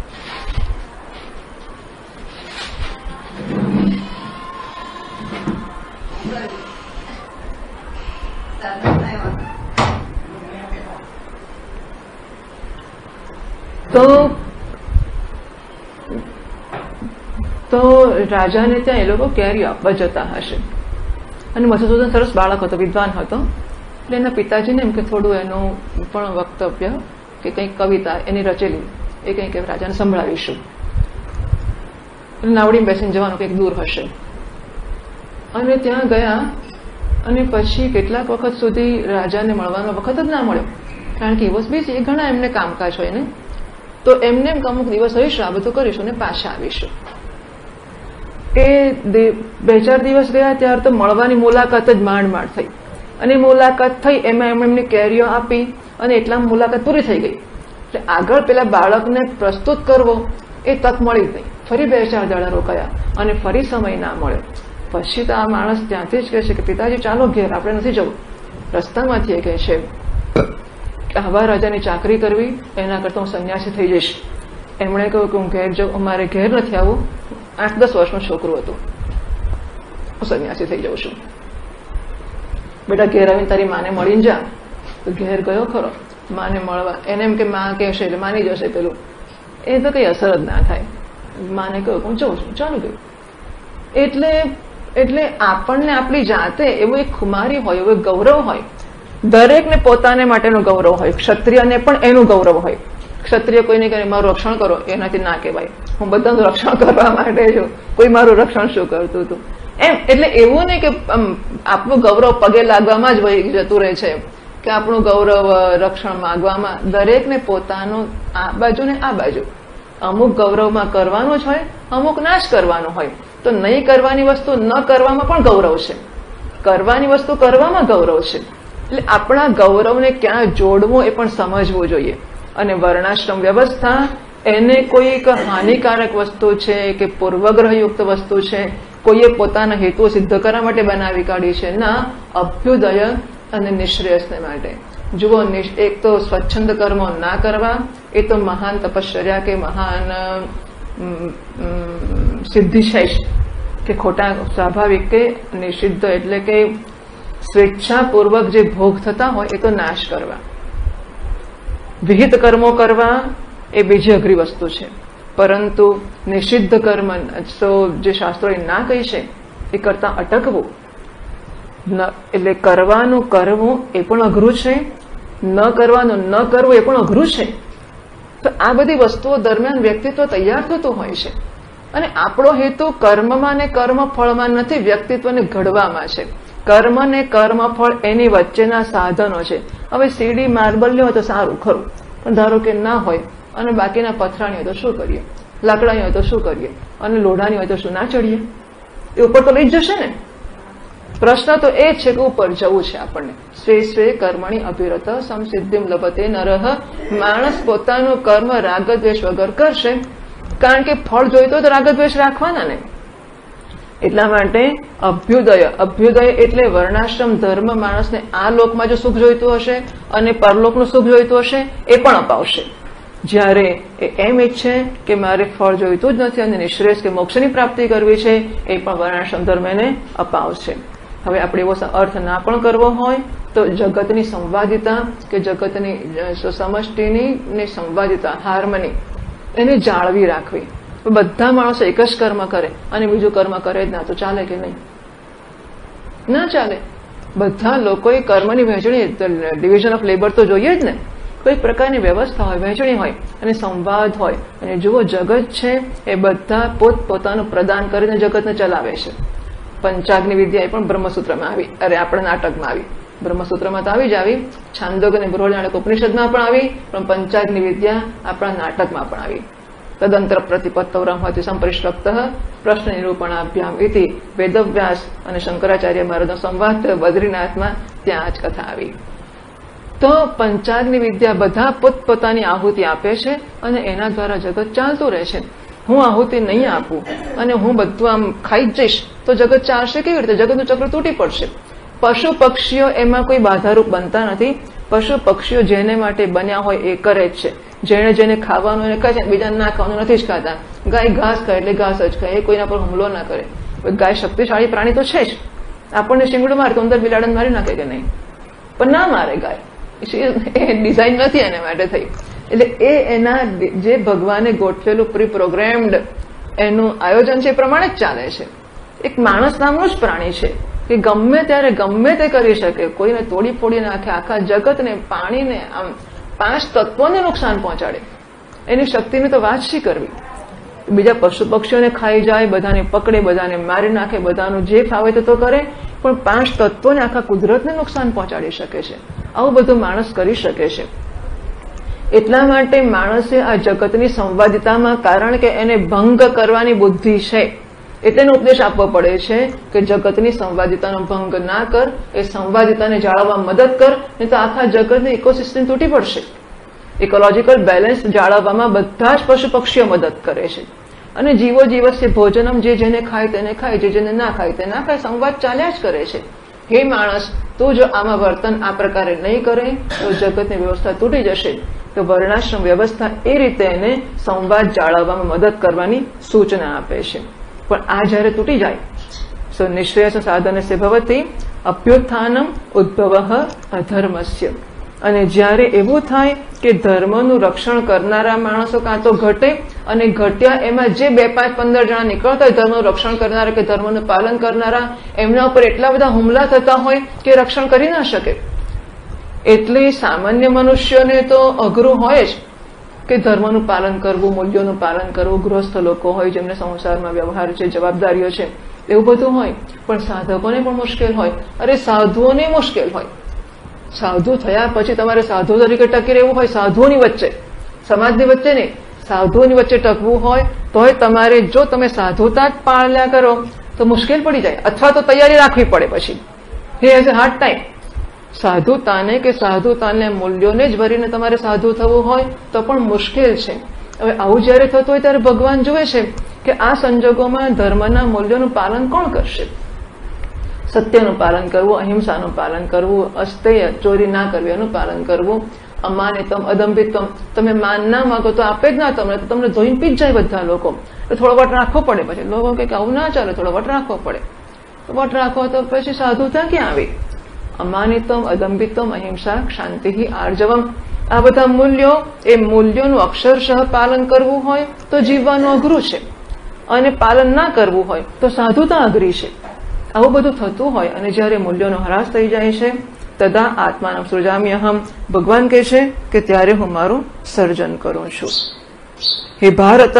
S1: તો રાજાને ત્યાં એ લોકો કેરીઓ આપવા જતા હશે. અને મધુસૂદન સરસ બાળક હતો, વિદ્વાન હતો. એટલે એના પિતાજીને એમ કે થોડું એનું પણ વક્તવ્ય કે કંઈક કવિતા એની રચેલી એ કંઈક રાજાને સંભળાવીશું. એટલે નાવડીમાં બેસીને જવાનું કંઈક દૂર હશે. અને ત્યાં ગયા અને પછી કેટલાક વખત સુધી રાજાને મળવાનો વખત જ ના મળ્યો, કારણ કે દિવસ બીજી ઘણા એમને કામકાજ હોય ને. તો એમને એમ અમુક દિવસ રહીશું, આ બધું કરીશું ને પાછા આવીશું. એ 2-4 દિવસ ગયા ત્યારે તો મળવાની મુલાકાત જ માંડ થઈ. અને મુલાકાત થઈ એમાં એમને કેરીઓ આપી અને એટલામાં મુલાકાત પૂરી થઈ ગઈ. એટલે આગળ પેલા બાળકને પ્રસ્તુત કરવો એ તક મળી જ નહીં. ફરી 2-4 દાડા રોકાયા અને ફરી સમય ના મળ્યો. પછી તો આ માણસ ત્યાંથી જ કહે છે કે પિતાજી ચાલો ઘેર, આપણે નથી જવું. રસ્તામાંથી એ કહે છે કે આવા રાજાની ચાકરી કરવી એના કરતાં હું સંન્યાસી થઈ જઈશ. એમણે કહ્યું કે હું ઘેર જાઉં, અમારે ઘેર નથી આવું. 8-10 વર્ષનું છોકરું હતું. હું સંન્યાસી થઈ જાઉં છું. બેટા ઘેર આવીને તારી માને મળીને જા. તો ઘેર ગયો ખરો માને મળવા. એને એમ કે માં કહેશે એટલે માની જશે પેલું. એ તો કઈ અસર જ ના થાય. માને કહ્યું હું જઉં છું, ચાલુ ગયું. એટલે આપણને આપણી જાતે એવું એક ખુમારી હોય, એવું એક ગૌરવ હોય. દરેકને પોતાને માટેનું ગૌરવ હોય. ક્ષત્રિયને પણ એનું ગૌરવ હોય. ક્ષત્રિય કોઈને કહે મારું રક્ષણ કરો, એનાથી ના કહેવાય. હું બધાનું રક્ષણ કરવા માટે છું, કોઈ મારું રક્ષણ શું કરતું હતું એમ. એટલે એવું નહીં કે આપણું ગૌરવ પગે લાગવામાં જ વહી જતું રહે છે કે આપણું ગૌરવ રક્ષણ માંગવામાં. દરેકને પોતાનું આ બાજુ ને આ બાજુ. અમુક ગૌરવમાં કરવાનું જ હોય, અમુક ના જ કરવાનું હોય. તો નહીં કરવાની વસ્તુ ન કરવામાં પણ ગૌરવ છે, કરવાની વસ્તુ કરવામાં ગૌરવ છે. એટલે આપણા ગૌરવને ક્યાં જોડવું એ પણ સમજવું જોઈએ. અને વર્ણાશ્રમ વ્યવસ્થા એને કોઈક હાનિકારક વસ્તુ છે કે પૂર્વગ્રહયુક્ત વસ્તુ છે, કોઈએ પોતાના હેતુઓ સિદ્ધ કરવા માટે બનાવી કાઢી છે ના, અભ્યુદય અને નિશ્રેયસને માટે. જુઓ, એક તો સ્વચ્છંદ કર્મો ના કરવા એ તો મહાન તપશ્ચર્યા કે મહાન સિદ્ધિ છે કે ખોટા સ્વાભાવિક કે નિષિદ્ધ એટલે કે સ્વેચ્છાપૂર્વક જે ભોગ થતા હોય એ તો નાશ કરવા. વિહિત કર્મો કરવા એ બીજી અઘરી વસ્તુ છે. પરંતુ નિષિદ્ધ કર્મ તો જે શાસ્ત્રોએ ના કહી છે એ કરતા અટકવું, એટલે કરવાનું કરવું એ પણ અઘરું છે, ન કરવાનું ન કરવું એ પણ અઘરું છે. તો આ બધી વસ્તુઓ દરમિયાન વ્યક્તિત્વ તૈયાર થતું હોય છે. અને આપણો હેતુ કર્મમાં ને કર્મફળમાં નથી, વ્યક્તિત્વને ઘડવામાં છે. કર્મ ને કર્મફળ એની વચ્ચેના સાધનો છે. હવે સીડી માર્બલ હોય તો સારું ખરું, પણ ધારો કે ના હોય અને બાકીના પથરાણી હોય તો શું કરીએ, લાકડાની હોય તો શું કરીએ, અને લોઢાની હોય તો શું ના ચડીએ? એ ઉપર તો લઈ જ જશે ને. પ્રશ્ન તો એ છે કે ઉપર જવું છે આપણને. સ્વે સ્વે કર્મણી અભિરત સંસિદ્ધિમ લભતે નરહ. માણસ પોતાનું કર્મ રાગદ્વેષ વગર કરશે, કારણ કે ફળ જોઈતો તો રાગદ્વેષ રાખવાના ને. એટલા માટે અભ્યુદય એટલે વર્ણાશ્રમ ધર્મ માણસને આ લોકમાં જો સુખ જોઈતું હશે અને પરલોકનું સુખ જોઈતું હશે એ પણ અપાવશે. જ્યારે એ એમ ઈચ્છે કે મારે ફળ જોઈતું જ નથી અને નિશ્રેષ કે મોક્ષની પ્રાપ્તિ કરવી છે, એ પણ વર્ણાશ્રમ ધર્મ એને અપાવશે. હવે આપણે એવો અર્થ ના પણ કરવો હોય તો જગતની સંવાદિતા કે જગતની સમષ્ટિની સંવાદિતા, હાર્મની, એને જાળવી રાખવી. બધા માણસો એક જ કર્મ કરે અને બીજું કર્મ કરે જ ના તો ચાલે કે નહીં? ના ચાલે. બધા લોકોએ કર્મની વહેંચણી, ડિવિઝન ઓફ લેબર તો જોઈએ જ ને. કોઈ પ્રકારની વ્યવસ્થા હોય, વહેંચણી હોય અને સંવાદ હોય. અને જુઓ, જગત છે એ બધા પોતપોતાનું પ્રદાન કરીને જગતને ચલાવે છે. પંચાગ્નિ વિદ્યા એ પણ બ્રહ્મસૂત્રમાં આવી, આપણા નાટકમાં આવી. બ્રહ્મસૂત્રમાં તો આવી જ આવી, છાંદોગ્ય અને બૃહદારણ્યક ઉપનિષદમાં પણ આવી, પણ પંચાગ્નિ વિદ્યા આપણા નાટકમાં પણ આવી. તદંતર પ્રતિપત્તૌ બ્રહ્મતિ સંપરિષ્વક્ત પ્રશ્ન નિરૂપણાભ્યામ ઇતિ વેદવ્યાસ અને શંકરાચાર્ય મહારાજનો સંવાદ બદ્રીનાથમાં ત્યાં જ કથા આવી. તો પંચાગ્નિ વિદ્યા બધા પોતપોતાની આહુતિ આપે છે અને એના દ્વારા જગત ચાલતું રહે છે. હું આહુતિ નહીં આપું અને હું બધું આમ ખાઈ જ જઈશ તો જગત ચાલશે કેવી રીતે? જગતનું ચક્ર તૂટી પડશે. પશુ પક્ષીઓ એમાં કોઈ બાધારૂપ બનતા નથી. પશુ પક્ષીઓ જેને માટે બન્યા હોય એ કરે જ છે. જેને ખાવાનું એને ખાય છે, બીજાને ના ખાવાનું નથી જ ખાતા. ગાય ઘાસ ખાય એટલે ઘાસ જ ખાય, એ કોઈના પર હુમલો ના કરે. ગાય શક્તિશાળી પ્રાણી તો છે જ. આપણને શીંગડું મારે તો અંદર બિલાડાને મારી નાખે કે નહીં? પણ ના મારે ગાય, એ ડિઝાઇન નથી એના માટે થઈ. એટલે એ એના જે ભગવાને ગોઠવેલું પ્રોગ્રામ્ડ એનું આયોજન છે એ પ્રમાણે જ ચાલે છે. એક માણસ નામનું જ પ્રાણી છે કે ગમે ત્યારે ગમે તે કરી શકે, કોઈને તોડી ફોડી નાખે, આખા જગતને, પાણીને, આમ 5 તત્વોને નુકસાન પહોંચાડે. એની શક્તિની તો વાત શી કરવી? બીજા પશુ પક્ષીઓને ખાઈ જાય, બધાને પકડે, બધાને મારી નાખે, બધાનું જે ફાવે તો કરે, પણ 5 તત્વોને, આખા કુદરતને નુકસાન પહોંચાડી શકે છે. આવું બધું માણસ કરી શકે છે. એટલા માટે માણસે આ જગતની સંવાદિતામાં, કારણ કે એને ભંગ કરવાની બુદ્ધિ છે એટલે એનો ઉપદેશ આપવો પડે છે કે જગતની સંવાદિતાનો ભંગ ના કર, એ સંવાદિતાને જાળવવા મદદ કર, નહીં તો આખા જગતની ઇકોસિસ્ટમ તૂટી પડશે. ઇકોલોજીકલ બેલેન્સ જાળવવામાં બધા જ પશુ પક્ષીઓ મદદ કરે છે. અને જીવો જીવસ્ય ભોજનમ, જે જેને ખાય તેને ખાય, જે જેને ના ખાય તે ના ખાય, સંવાદ ચાલ્યા જ કરે છે. હે માણસ, તું જો આમાં વર્તન આ પ્રકારે નહીં કરે તો જગતની વ્યવસ્થા તૂટી જશે. તો વર્ણાશ્રમ વ્યવસ્થા એ રીતે એને સંવાદ જાળવવામાં મદદ કરવાની સૂચના આપે છે. પણ આ જયારે તૂટી જાય, સો નિશ્રેયસ સાધનસ્ય ભવતિ અભ્યુત્થાનમ ઉદ્ભવ અધર્મસ્ય. અને જ્યારે એવું થાય કે ધર્મનું રક્ષણ કરનારા માણસો કાં તો ઘટે, અને ઘટ્યા એમાં જે 2, 5, 15 જણા નીકળતા હોય ધર્મનું રક્ષણ કરનારા કે ધર્મનું પાલન કરનારા, એમના ઉપર એટલા બધા હુમલા થતા હોય કે રક્ષણ કરી ના શકે. એટલે સામાન્ય મનુષ્યોને તો અઘરું હોય જ કે ધર્મનું પાલન કરવું, મૂલ્યોનું પાલન કરવું. ગૃહસ્થ લોકો હોય જેમને સંસારમાં વ્યવહાર છે, જવાબદારીઓ છે, એવું બધું હોય. પણ સાધકોને પણ મુશ્કેલ હોય. અરે સાધુઓને મુશ્કેલ હોય. સાધુ થયા પછી તમારે સાધુ તરીકે ટકી રહેવું હોય, સાધુઓની વચ્ચે, સમાજની વચ્ચે નહીં, સાધુઓની વચ્ચે ટકવું હોય તોય તમારે, જો તમે સાધુતા જ પાળ્યા કરો તો મુશ્કેલ પડી જાય, અથવા તો તૈયારી રાખવી પડે. પછી he has a hard time. સાધુતાને કે સાધુતાને મૂલ્યોને જ ભરીને તમારે સાધુ થવું હોય તો પણ મુશ્કેલ છે. હવે આવું જયારે થતું હોય ત્યારે ભગવાન જુએ છે કે આ સંજોગોમાં ધર્મના મૂલ્યોનું પાલન કોણ કરશે? સત્યનું પાલન કરવું, અહિંસાનું પાલન કરવું, અસ્તેય, ચોરી ના કરવી એનું પાલન કરવું, અમાનિતમ, અદંભિતમ. તમે માન ના માગો તો આપે જ ના તમને, તો તમને ધોઈને પી જ જાય બધા લોકો. તો થોડો વટ રાખવો પડે. પછી લોકો કે આવું ના ચાલે, થોડો વટ રાખવો પડે. તો વટ રાખવો તો પછી સાધુતા ક્યાં આવી? અમાનિતમ, અદંભિતમ, અહિંસા, શાંતિ, આર્જવમ, આ બધા મૂલ્યો, એ મૂલ્યોનું અક્ષરશઃ પાલન કરવું હોય તો જીવવાનું અઘરું છે, અને પાલન ના કરવું હોય તો સાધુતા અઘરી છે. આવું બધું થતું હોય અને જયારે મૂલ્યોનો હ્રાસ થઈ જાય છે, તદા આત્માનમ સૃજામ્યહમ, ભગવાન કહે છે કે ત્યારે હું મારું સર્જન કરું છું. હે ભારત,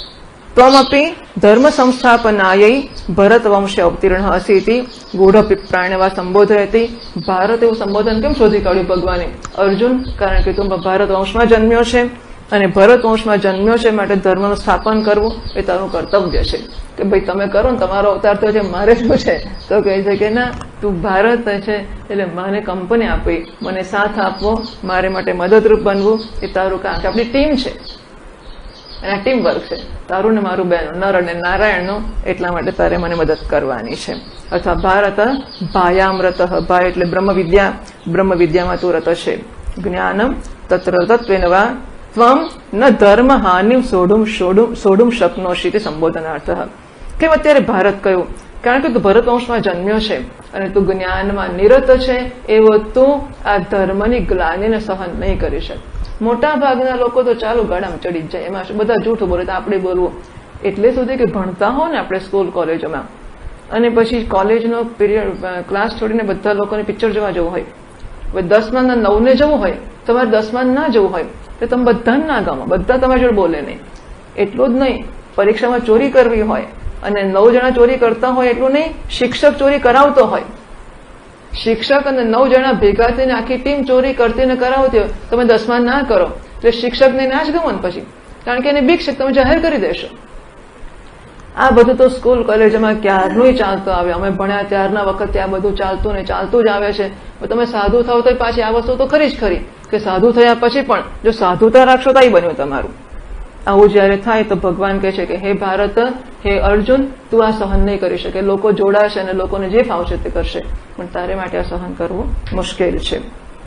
S1: ત્વમપી ધર્મ સંસ્થાપનાયૈ ભરત વંશે અવતીર્ણ અસીતિ ગૂઢપ્રાણવા સંબોધયતી. ભારત એવું સંબોધન કેમ શોધી કાઢ્યું ભગવાને? અર્જુન, કારણ કે તું ભારત વંશમાં જન્મ્યો છે અને ભરત વંશમાં જન્મ્યો છે, માટે ધર્મનું સ્થાપન કરવું એ તારું કર્તવ્ય છે. કે ભાઈ તમે કરો ને, તમારો અવતાર તો છે, મારે શું છે? તો કહે છે કે ના, તું ભારત છે એટલે મને કંપની આપી, મને સાથ આપવો, મારે માટે મદદરૂપ બનવું એ તારું કામ છે, આપણી ટીમ છે. અને આ ટીમ વર્ક છે, તારું ને મારું બેન નર અને નારાયણનું, એટલા માટે તારે મને મદદ કરવાની છે. અથવા ભારત ભાયામૃત, ભાય એટલે બ્રહ્મ વિદ્યામાં તું રત છે. જ્ઞાનમ તત્ર તત્વેન વા ત્વમ ન ધર્મ હાનિમ સોઢુમ શક્નોષિ તે સંબોધનાર્થ. કેમ અત્યારે ભારત કયું? કારણ કે તું ભરત વંશમાં જન્મ્યો છે અને તું જ્ઞાનમાં નિરત છે, એવો તું આ ધર્મની ગ્લાનિને સહન નહીં કરી શકે. મોટા ભાગના લોકો તો ચાલુ ગાડામાં ચડી જ જાય, એમાં બધા જૂઠું બોલે તો આપણે બોલવું. એટલે સુધી કે ભણતા હો ને આપણે સ્કૂલ કોલેજોમાં, અને પછી કોલેજનો પીરિયડ ક્લાસ છોડીને બધા લોકોને પિક્ચર જોવા જવું હોય, 10માં 9 જવું હોય, તમારે 10માં ના જવું હોય તો તમે બધાને ના ગમો, બધા તમારી જોડે બોલે નહીં. એટલું જ નહીં, પરીક્ષામાં ચોરી કરવી હોય અને 9 જણા ચોરી કરતા હોય એટલું નહીં, શિક્ષક ચોરી કરાવતો હોય, શિક્ષક અને 9 જણા ભેગા થઈને આખી ટીમ ચોરી કરતી ને કરાવતી હોય, તમે 10માં ના કરો એટલે શિક્ષકને ના જ ગમો ને પછી, કારણ કે એને બીક છે તમે જાહેર કરી દેશો. આ બધું તો સ્કૂલ કોલેજમાં ક્યારનું ચાલતું આવે. અમે ભણ્યા ત્યારના વખતે આ બધું ચાલતું ને ચાલતું જ આવે છે. તમે સાધુ થાવ તો પાછી આ વસ્તુ તો ખરી જ ખરી કે સાધુ થયા પછી પણ જો સાધુતા રાખશો તો બન્યું તમારું. આવું જયારે થાય તો ભગવાન કહે છે કે હે ભારત, હે અર્જુન, તું આ સહન નહીં કરી શકે. લોકો જોડાશે અને લોકોને જે ફાવશે તે કરશે, પણ તારે માટે આ સહન કરવું મુશ્કેલ છે.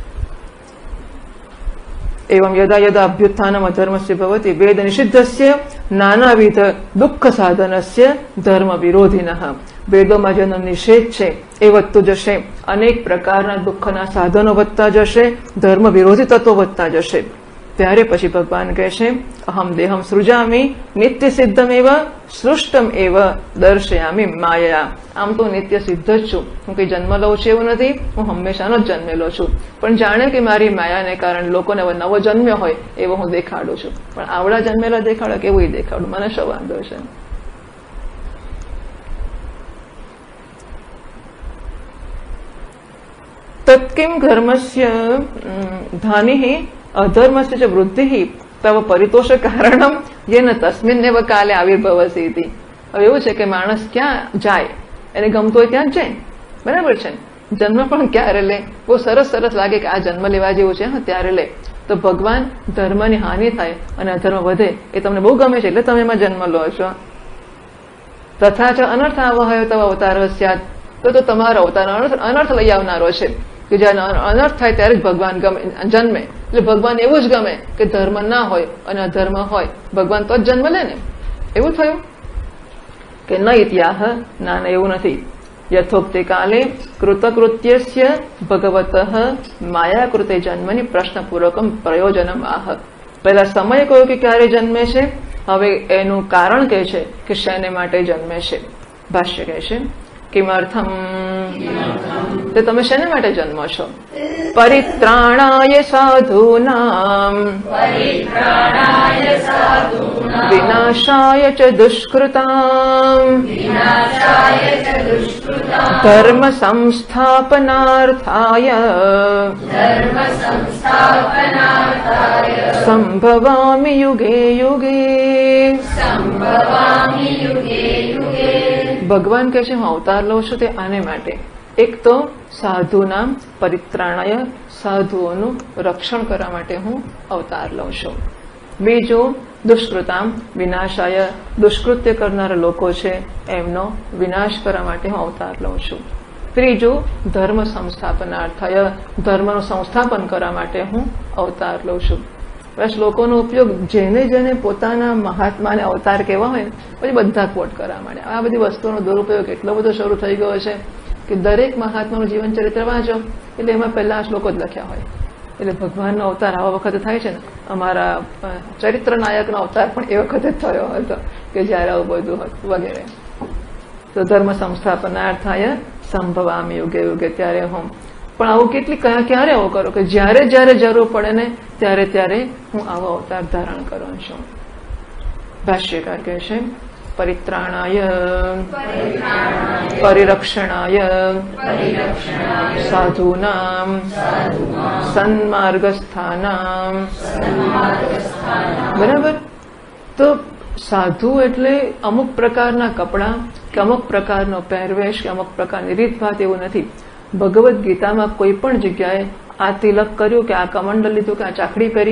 S1: एवं यदा यदा अभ्युत्थानम अधर्मस्य भवति वेद निषिद्धस्य नानाविध दुःख साधनस्य धर्म विरोधिनः. વેદોમાં જેનો નિષેધ છે એ વધતું જશે, અનેક પ્રકારના દુઃખના સાધનો વધતા જશે, ધર્મ વિરોધી તત્વો વધતા જશે. ત્યારે પછી ભગવાન કહે છે અહમ દેહમ સૃજામી નિત્ય સિદ્ધમ એવ સૃષ્ટમ એવ દર્શયામી માયા. આમ તો નિત્ય સિદ્ધ જ છું, હું કઈ જન્મ લઉં છું એવું નથી, હું હંમેશાનો જ જન્મેલો છું, પણ જાણે કે મારી માયાને કારણે લોકોને નવો જન્મ્યો હોય એવો હું દેખાડું છું. પણ આવડા જન્મેલા દેખાડો કે એવું દેખાડું, મને શું વાંધો છે? તત્કિમ ધર્મસ્ય ધાનિ અધર્મસ્ય ચ વૃદ્ધિ તવ પરિતોષ કારણમ યેન તસ્મિન્નેવ કાલે આવિર્ભવસી ઇતિ. હવે એવું છે કે માણસ ક્યાં જાય એને ગમતો હોય ત્યાં જ જાય, બરાબર છે. જન્મ પણ ક્યારે લે, બહુ સરસ લાગે કે આ જન્મ લેવા જેવું છે, ત્યારે લે. તો ભગવાન ધર્મની હાનિ થાય અને અધર્મ વધે એ તમને બહુ ગમે છે એટલે તમે એમાં જન્મ લો છો. તથા ચ અનર્થ આવહય તવ અવતાર સ્યાત, તો તમારો અવતાર અનર્થ લઈ આવનારો છે કે જ્યારે અનર્થ થાય ત્યારે જ ભગવાન જન્મે. એટલે ભગવાન એવું જ ગમે કે ધર્મ ના હોય અને અધર્મ હોય, ભગવાન તો જ જન્મ લે ને. એવું થયું કે ન ઇત્યાહ, ના એવું નથી. યથોક્તે કાલે કૃતકૃત્યસ્ય ભગવતઃ માયાકૃતે જન્મની પ્રશ્નપૂર્વકમ પ્રયોજનમ આહ. પહેલા સમય કહ્યો કે ક્યારે જન્મે છે, હવે એનું કારણ કહે છે કે શેને માટે જન્મે છે. ભાષ્ય કહે છે કિમર્થમ, તો તમે શેને માટે જન્મો છો? પરિત્રાણાય સાધૂનામ વિનાશાય ચ દુષ્કૃતામ ધર્મ સંસ્થાપનાર્થાય સંભવામિ યુગે યુગે. ભગવાન કહે છે હું અવતાર લઉં છું તે આને માટે. એક તો સાધુના પરિત્રાણાય, સાધુઓનું રક્ષણ કરવા માટે હું અવતાર લઉં છું. બીજું દુષ્કૃતામ વિનાશાય, દુષ્કૃત્ય કરનારા લોકો છે એમનો વિનાશ કરવા માટે હું અવતાર લઉં છું. ત્રીજું ધર્મ સંસ્થાપનાર્થાય, ધર્મનું સંસ્થાપન કરવા માટે હું અવતાર લઉં છું. બસ લોકોનો ઉપયોગ જેને જેને પોતાના મહાત્માને અવતાર કહેવા હોય ને પછી બધા કોટ કરવા માંડે. આ બધી વસ્તુનો દુરુપયોગ એટલો બધો શરૂ થઈ ગયો છે કે દરેક મહાત્માનું જીવન ચરિત્ર વાંચો એટલે એમાં પહેલા શ્લોકો જ લખ્યા હોય. એટલે ભગવાનનો અવતાર આવા વખતે થાય છે ને, અમારા ચરિત્ર નાયકનો અવતાર પણ એ વખતે થયો હતો કે જયારે આવું બધું હતું વગેરે. તો ધર્મ સંસ્થાપનાર્થાય સંભવામિ યુગે યુગે, ત્યારે હું પણ આવું ક્યારે આવું કરો કે જ્યારે જરૂર પડે ને ત્યારે હું આવો અવતાર ધારણ કરું છું. ભાષ્યકાર કહે છે પરિત્રાણાય પરિરક્ષણાય સાધૂનામ સન્માર્ગસ્થાનામ. બરાબર. તો સાધુ એટલે અમુક પ્રકારના કપડા કે અમુક પ્રકારનો પહેરવેશ કે અમુક પ્રકારની રીતભાત એવું નથી. ભગવદ્ ગીતામાં કોઈ પણ જગ્યાએ આ તિલક કર્યું કે આ કમંડલ લીધું કે આ ચાકડી પહેરી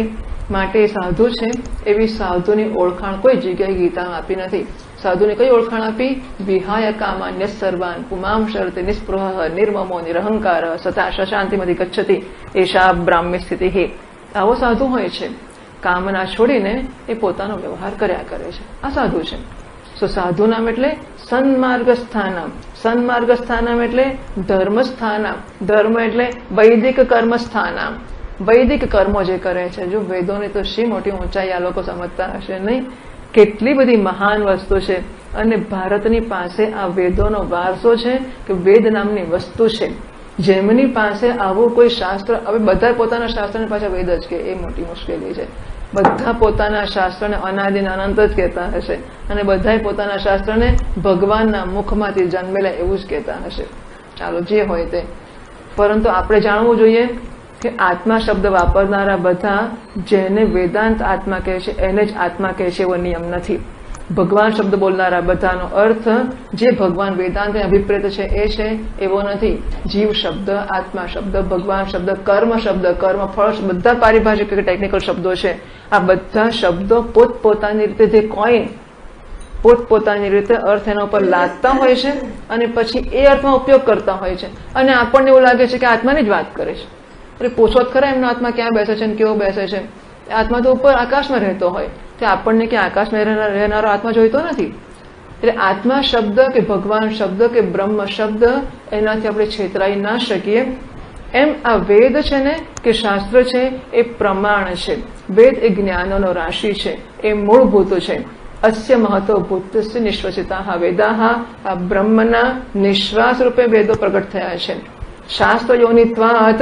S1: માટે સાધુ છે એવી સાધુની ઓળખાણ કોઈ જગ્યાએ ગીતામાં આપી નથી. સાધુને કઈ ઓળખાણ આપી? વિહાય કામાન્ય સર્વાન પુમામ શરતે નિસ્પૃહ નિર્મમો નિરહંકાર સતા શાંતિમતી ગચ્છતિ એશા બ્રાહ્મ્ય સ્થિતિ. આવો સાધુ હોય છે, કામના છોડીને એ પોતાનો વ્યવહાર કર્યા કરે છે. આ સાધુ છે. તો સાધુ નામ એટલે સન્માર્ગ સ્થાનમ. સન્માર્ગ સ્થાનમ એટલે ધર્મ સ્થાનમ. ધર્મ એટલે વૈદિક કર્મ સ્થાનમ. વૈદિક કર્મો જે કરે છે, જો વેદોની તો શી મોટી ઊંચાઈ આ લોકો સમજતા હશે નહીં. કેટલી બધી મહાન વસ્તુ છે અને ભારતની પાસે આ વેદોનો વારસો છે કે વેદ નામની વસ્તુ છે. જેમની પાસે આવું કોઈ શાસ્ત્ર, હવે બધા પોતાના શાસ્ત્રને પાછા વેદ જ કે એ મોટી મુશ્કેલી છે. બધા પોતાના શાસ્ત્રને અનાદિ અનંત જ કહેતા હશે અને બધા પોતાના શાસ્ત્રને ભગવાનના મુખમાંથી જન્મેલા એવું જ કહેતા હશે. ચાલો જે હોય તે, પરંતુ આપણે જાણવું જોઈએ કે આત્મા શબ્દ વાપરનારા બધા જેને વેદાંત આત્મા કહે છે એને જ આત્મા કહે છે એવો નિયમ નથી. ભગવાન શબ્દ બોલનારા બધાનો અર્થ જે ભગવાન વેદાંતને અભિપ્રેત છે એ છે એવો નથી. જીવ શબ્દ, આત્મા શબ્દ, ભગવાન શબ્દ, કર્મ શબ્દ, કર્મ ફળ શબ્દ, બધા પારિભાષિક કે ટેકનિકલ શબ્દો છે. આ બધા શબ્દો પોતપોતાની રીતે જે કોઈન પોતપોતાની રીતે અર્થ એના ઉપર લાદતા હોય છે અને પછી એ અર્થમાં ઉપયોગ કરતા હોય છે અને આપણને એવું લાગે છે કે આત્માની જ વાત કરે છે. એટલે પૂછો જ ખરા એમનો આત્મા ક્યાં બેસે છે અને કેવો બેસે છે. આત્મા તો ઉપર આકાશમાં રહેતો હોય, તે આપણને ક્યાં આકાશમાં રહેનારો આત્મા જોઈતો નથી. એટલે આત્મા શબ્દ કે ભગવાન શબ્દ કે બ્રહ્મ શબ્દ એનાથી આપણે છેતરાઈ ના શકીએ. એમ આ વેદ છે ને કે શાસ્ત્ર છે એ પ્રમાણ છે. વેદ એ જ્ઞાનોનો રાશિ છે, એ મૂળભૂત છે. અસ્ય મહતો ભૂતસ્ય નિશ્વસિતા વેદાહ. આ બ્રહ્મના નિશ્વાસ રૂપે વેદો પ્રગટ થયા છે. શાસ્ત્ર યોનિત્વાત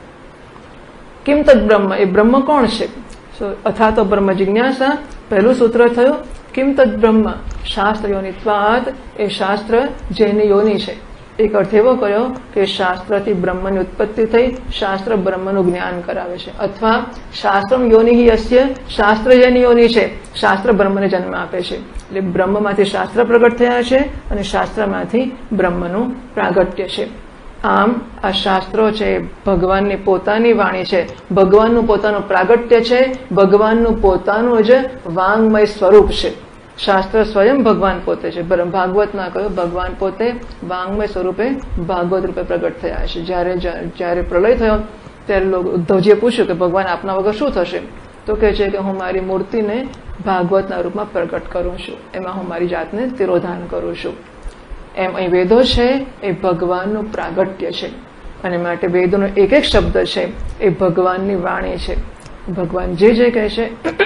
S1: કિમ તદ બ્રહ્મ, એ બ્રહ્મ કોણ છે? અથા તો બ્રહ્મ જિજ્ઞાસા. પહેલું સૂત્ર થયું કિમ તદ બ્રહ્મ, શાસ્ત્ર યોનિત્વાત, એ શાસ્ત્ર જેની યોની છે. એક અર્થ એવો કર્યો કે શાસ્ત્રથી બ્રહ્મની ઉત્પત્તિ થઈ, શાસ્ત્ર બ્રહ્મનું જ્ઞાન કરાવે છે. અથવા શાસ્ત્રમ યોનિ અસ્ય, શાસ્ત્ર જેની યોની છે, શાસ્ત્ર બ્રહ્મને જન્મ આપે છે. એટલે બ્રહ્મમાંથી શાસ્ત્ર પ્રગટ થયા છે અને શાસ્ત્રમાંથી બ્રહ્મનું પ્રાગટ્ય છે. આમ આ શાસ્ત્રો છે ભગવાનની પોતાની વાણી છે, ભગવાનનું પોતાનું પ્રાગટ્ય છે, ભગવાનનું પોતાનું જ વાંગમય સ્વરૂપ છે. શાસ્ત્ર સ્વયં ભગવાન પોતે છે. ભાગવતમાં કહ્યું ભગવાન પોતે વાંગમય સ્વરૂપે ભાગવત રૂપે પ્રગટ થયા છે. જ્યારે પ્રલય થયો ત્યારે ઉદ્ધવજીએ પૂછ્યું કે ભગવાન આપના વગર શું થશે? તો કહે છે કે હું મારી મૂર્તિને ભાગવતના રૂપમાં પ્રગટ કરું છું, એમાં હું મારી જાતને તિરોધાન કરું છું. એમ અહીં વેદો છે એ ભગવાનનું પ્રાગટ્ય છે અને માટે વેદોનો એક એક શબ્દ છે એ ભગવાનની વાણી છે. ભગવાન જે કહે છે,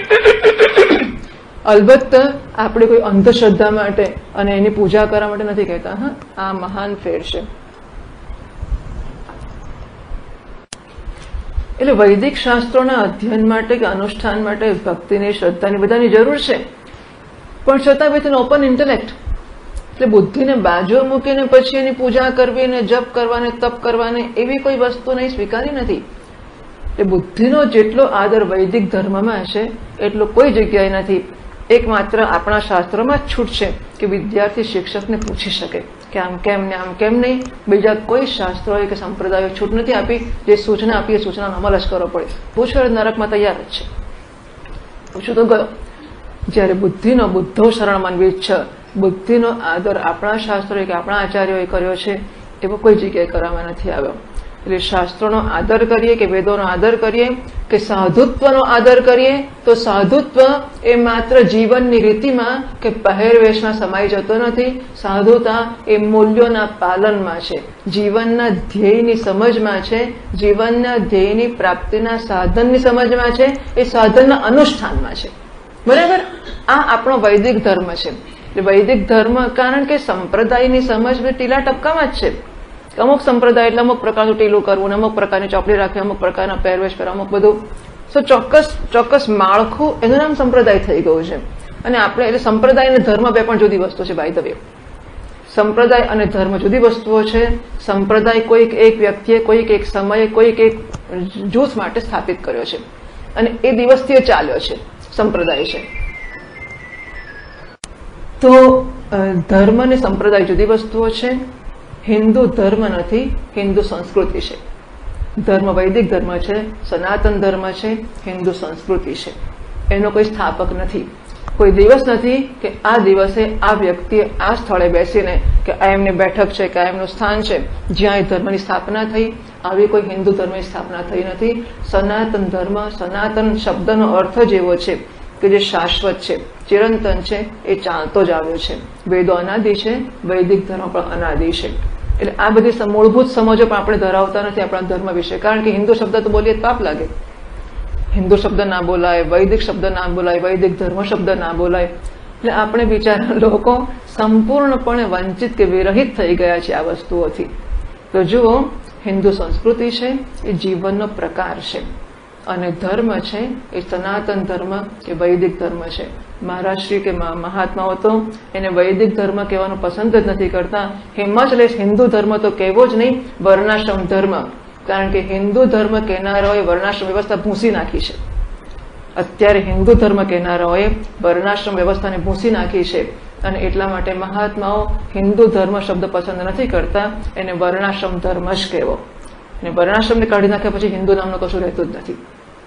S1: અલબત્ત આપણે કોઈ અંધશ્રદ્ધા માટે અને એની પૂજા કરવા માટે નથી કહેતા. હા, આ મહાન ફેર છે. એટલે વૈદિક શાસ્ત્રોના અધ્યયન માટે કે અનુષ્ઠાન માટે ભક્તિની, શ્રદ્ધાની બધાની જરૂર છે, પણ છતાં વિથ એન ઓપન ઇન્ટેલેક્ટ. એટલે બુદ્ધિને બાજુ મૂકીને પછી એની પૂજા કરવી ને જપ કરવાને તપ કરવાને એવી કોઈ વસ્તુ નહીં સ્વીકારી નથી. એટલે બુદ્ધિનો જેટલો આદર વૈદિક ધર્મમાં છે એટલો કોઈ જગ્યાએ નથી. એકમાત્ર આપણા શાસ્ત્રોમાં જ છૂટ છે કે વિદ્યાર્થી શિક્ષકને પૂછી શકે કે આમ કેમ ને આમ કેમ નહીં. બીજા કોઈ શાસ્ત્રોએ કે સંપ્રદાયો છૂટ નથી આપી. જે સૂચના આપી એ સૂચનાનો અમલ જ કરવો પડે. પૂછો નરકમાં તૈયાર જ છે. પૂછું તો ગયો. જયારે બુદ્ધિનો બુદ્ધો શરણ મનવી છ, બુદ્ધિનો આદર આપણા શાસ્ત્રોએ કે આપણા આચાર્યોએ કર્યો છે એવો કોઈ જગ્યાએ કરવામાં નથી આવ્યો. એટલે શાસ્ત્રોનો આદર કરીએ કે વેદોનો આદર કરીએ કે સાધુત્વનો આદર કરીએ તો સાધુત્વ એ માત્ર જીવનની રીતિમાં કે પહેરવેશમાં સમાઈ જતો નથી. સાધુતા એ મૂલ્યોના પાલનમાં છે, જીવનના ધ્યેયની સમજમાં છે, જીવનના ધ્યેયની પ્રાપ્તિના સાધનની સમજમાં છે, એ સાધનના અનુષ્ઠાનમાં છે. બરાબર? આ આપણો વૈદિક ધર્મ છે. એટલે વૈદિક ધર્મ કારણ કે સંપ્રદાયની સમજ ટીલા ટપકામાં જ છે. અમુક સંપ્રદાય એટલે અમુક પ્રકારનું ટીલું કરવું, અમુક પ્રકારની ચોપડી રાખવી, અમુક પ્રકારના પહેરવેશ પર અમુક બધું. ચોક્કસ માળખું એનું નામ સંપ્રદાય થઈ ગયું છે. અને આપણે એટલે સંપ્રદાય અને ધર્મ બે પણ જુદી વસ્તુ છે. બાય ધ વે, સંપ્રદાય અને ધર્મ જુદી વસ્તુઓ છે. સંપ્રદાય કોઈક એક વ્યક્તિએ કોઈક એક સમયે કોઈક એક જૂથ માટે સ્થાપિત કર્યો છે અને એ દિવસથી ચાલ્યો છે. સંપ્રદાય છે. તો ધર્મ અને સંપ્રદાય જુદી વસ્તુઓ છે. હિન્દુ ધર્મ નથી, હિન્દુ સંસ્કૃતિ છે. ધર્મ વૈદિક ધર્મ છે, સનાતન ધર્મ છે, હિન્દુ સંસ્કૃતિ છે. એનો કોઈ સ્થાપક નથી. કોઈ દિવસ નથી કે આ દિવસે આ વ્યક્તિએ આ સ્થળે બેસીને કે આ એમની બેઠક છે કે આ એમનું સ્થાન છે જ્યાં એ ધર્મની સ્થાપના થઈ. આવી કોઈ હિન્દુ ધર્મની સ્થાપના થઈ નથી. સનાતન ધર્મ, સનાતન શબ્દનો અર્થ જ એવો છે કે જે શાશ્વત છે, ચિરંતન છે, એ ચાલતો જ આવ્યો છે. વેદો અનાદિ છે, વૈદિક ધર્મ પણ અનાદિ છે. એટલે આ બધી મૂળભૂત સમજો પણ આપણે ધરાવતા નથી આપણા ધર્મ વિશે. કારણ કે હિન્દુ શબ્દ તો બોલીએ પાપ લાગે. હિન્દુ શબ્દ ના બોલાય, વૈદિક શબ્દ ના બોલાય, વૈદિક ધર્મ શબ્દ ના બોલાય. એટલે આપણે બિચારા લોકો સંપૂર્ણપણે વંચિત કે વિરહિત થઈ ગયા છે આ વસ્તુઓથી. તો જુઓ, હિન્દુ સંસ્કૃતિ છે એ જીવનનો પ્રકાર છે અને ધર્મ છે એ સનાતન ધર્મ કે વૈદિક ધર્મ છે. મહારાજશ્રી કે મહાત્માઓ તો એને વૈદિક ધર્મ કહેવાનું પસંદ જ નથી કરતા. હિંમત હિન્દુ ધર્મ તો કહેવો જ નહીં, વર્ણાશ્રમ ધર્મ. કારણ કે હિન્દુ ધર્મ કહેનારાઓએ વર્ણાશ્રમ વ્યવસ્થા ભૂંસી નાખી છે. અત્યારે હિન્દુ ધર્મ કહેનારાઓએ વર્ણાશ્રમ વ્યવસ્થાને ભૂંસી નાખી છે અને એટલા માટે મહાત્માઓ હિન્દુ ધર્મ શબ્દ પસંદ નથી કરતા, એને વર્ણાશ્રમ ધર્મ જ કહેવો. અને વર્ણાશ્રમને કાઢી નાખ્યા પછી હિન્દુ નામનું કશું રહેતું જ નથી.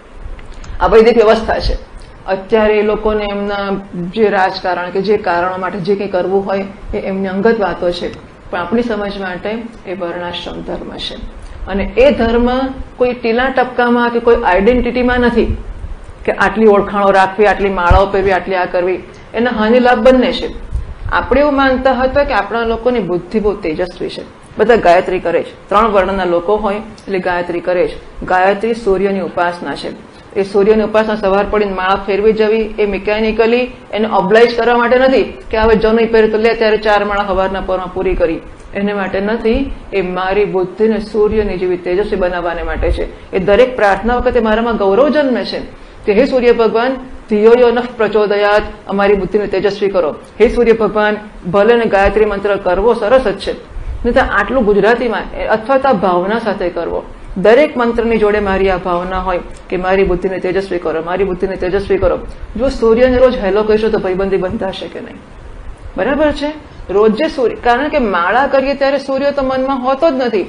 S1: આ વૈદિક વ્યવસ્થા છે. અત્યારે એ લોકોને એમના જે રાજકારણ કે જે કારણો માટે જે કંઈ કરવું હોય એ એમની અંગત વાતો છે, પણ આપણી સમજ માટે એ વર્ણાશ્રમ ધર્મ છે. અને એ ધર્મ કોઈ ટીલા ટપકામાં કે કોઈ આઈડેન્ટિટીમાં નથી કે આટલી ઓળખાણો રાખવી, આટલી માળાઓ પહેરવી, આટલી આ કરવી. એના હાનિ લાભ બંને છે. આપણે એવું માનતા હતા કે આપણા લોકોની બુદ્ધિ બહુ તેજસ્વી છે, બધા ગાયત્રી કરે છે. 3 વર્ણના લોકો હોય એટલે ગાયત્રી કરે છે. ગાયત્રી સૂર્યની ઉપાસના છે. એ સૂર્યની ઉપાસના સવાર પડીને માળા ફેરવી જવી એ મિકેનિકલી એને ઓબ્લાઇજ કરવા માટે નથી કે હવે જો નહીં પહેરે તો લે ત્યારે 4 માળા સવારના પરમાં પૂરી કરી. એને માટે નથી. એ મારી બુદ્ધિને સૂર્યની જેવી તેજસ્વી બનાવવાને માટે છે. એ દરેક પ્રાર્થના વખતે મારામાં ગૌરવ જન્મે છે કે હે સૂર્ય ભગવાન, ધિયો નઃ પ્રચોદયાત, અમારી બુદ્ધિને તેજસ્વી કરો. હે સૂર્ય ભગવાન, ભલે ને ગાયત્રી મંત્ર કરવો સરસ જ છે, નહીં તો આટલું ગુજરાતીમાં અથવા તો ભાવના સાથે કરવો. દરેક મંત્રની જોડે મારી આ ભાવના હોય કે મારી બુદ્ધિને તેજસ્વી કરો, મારી બુદ્ધિને તેજસ્વી કરો. જો સૂર્યને રોજ હેલો કહીશું તો ભાઈબંધી બંધાશે કે નહીં? બરાબર છે. રોજે સૂર્ય, કારણ કે માળા કરીએ ત્યારે સૂર્ય તો મનમાં હોતો જ નથી.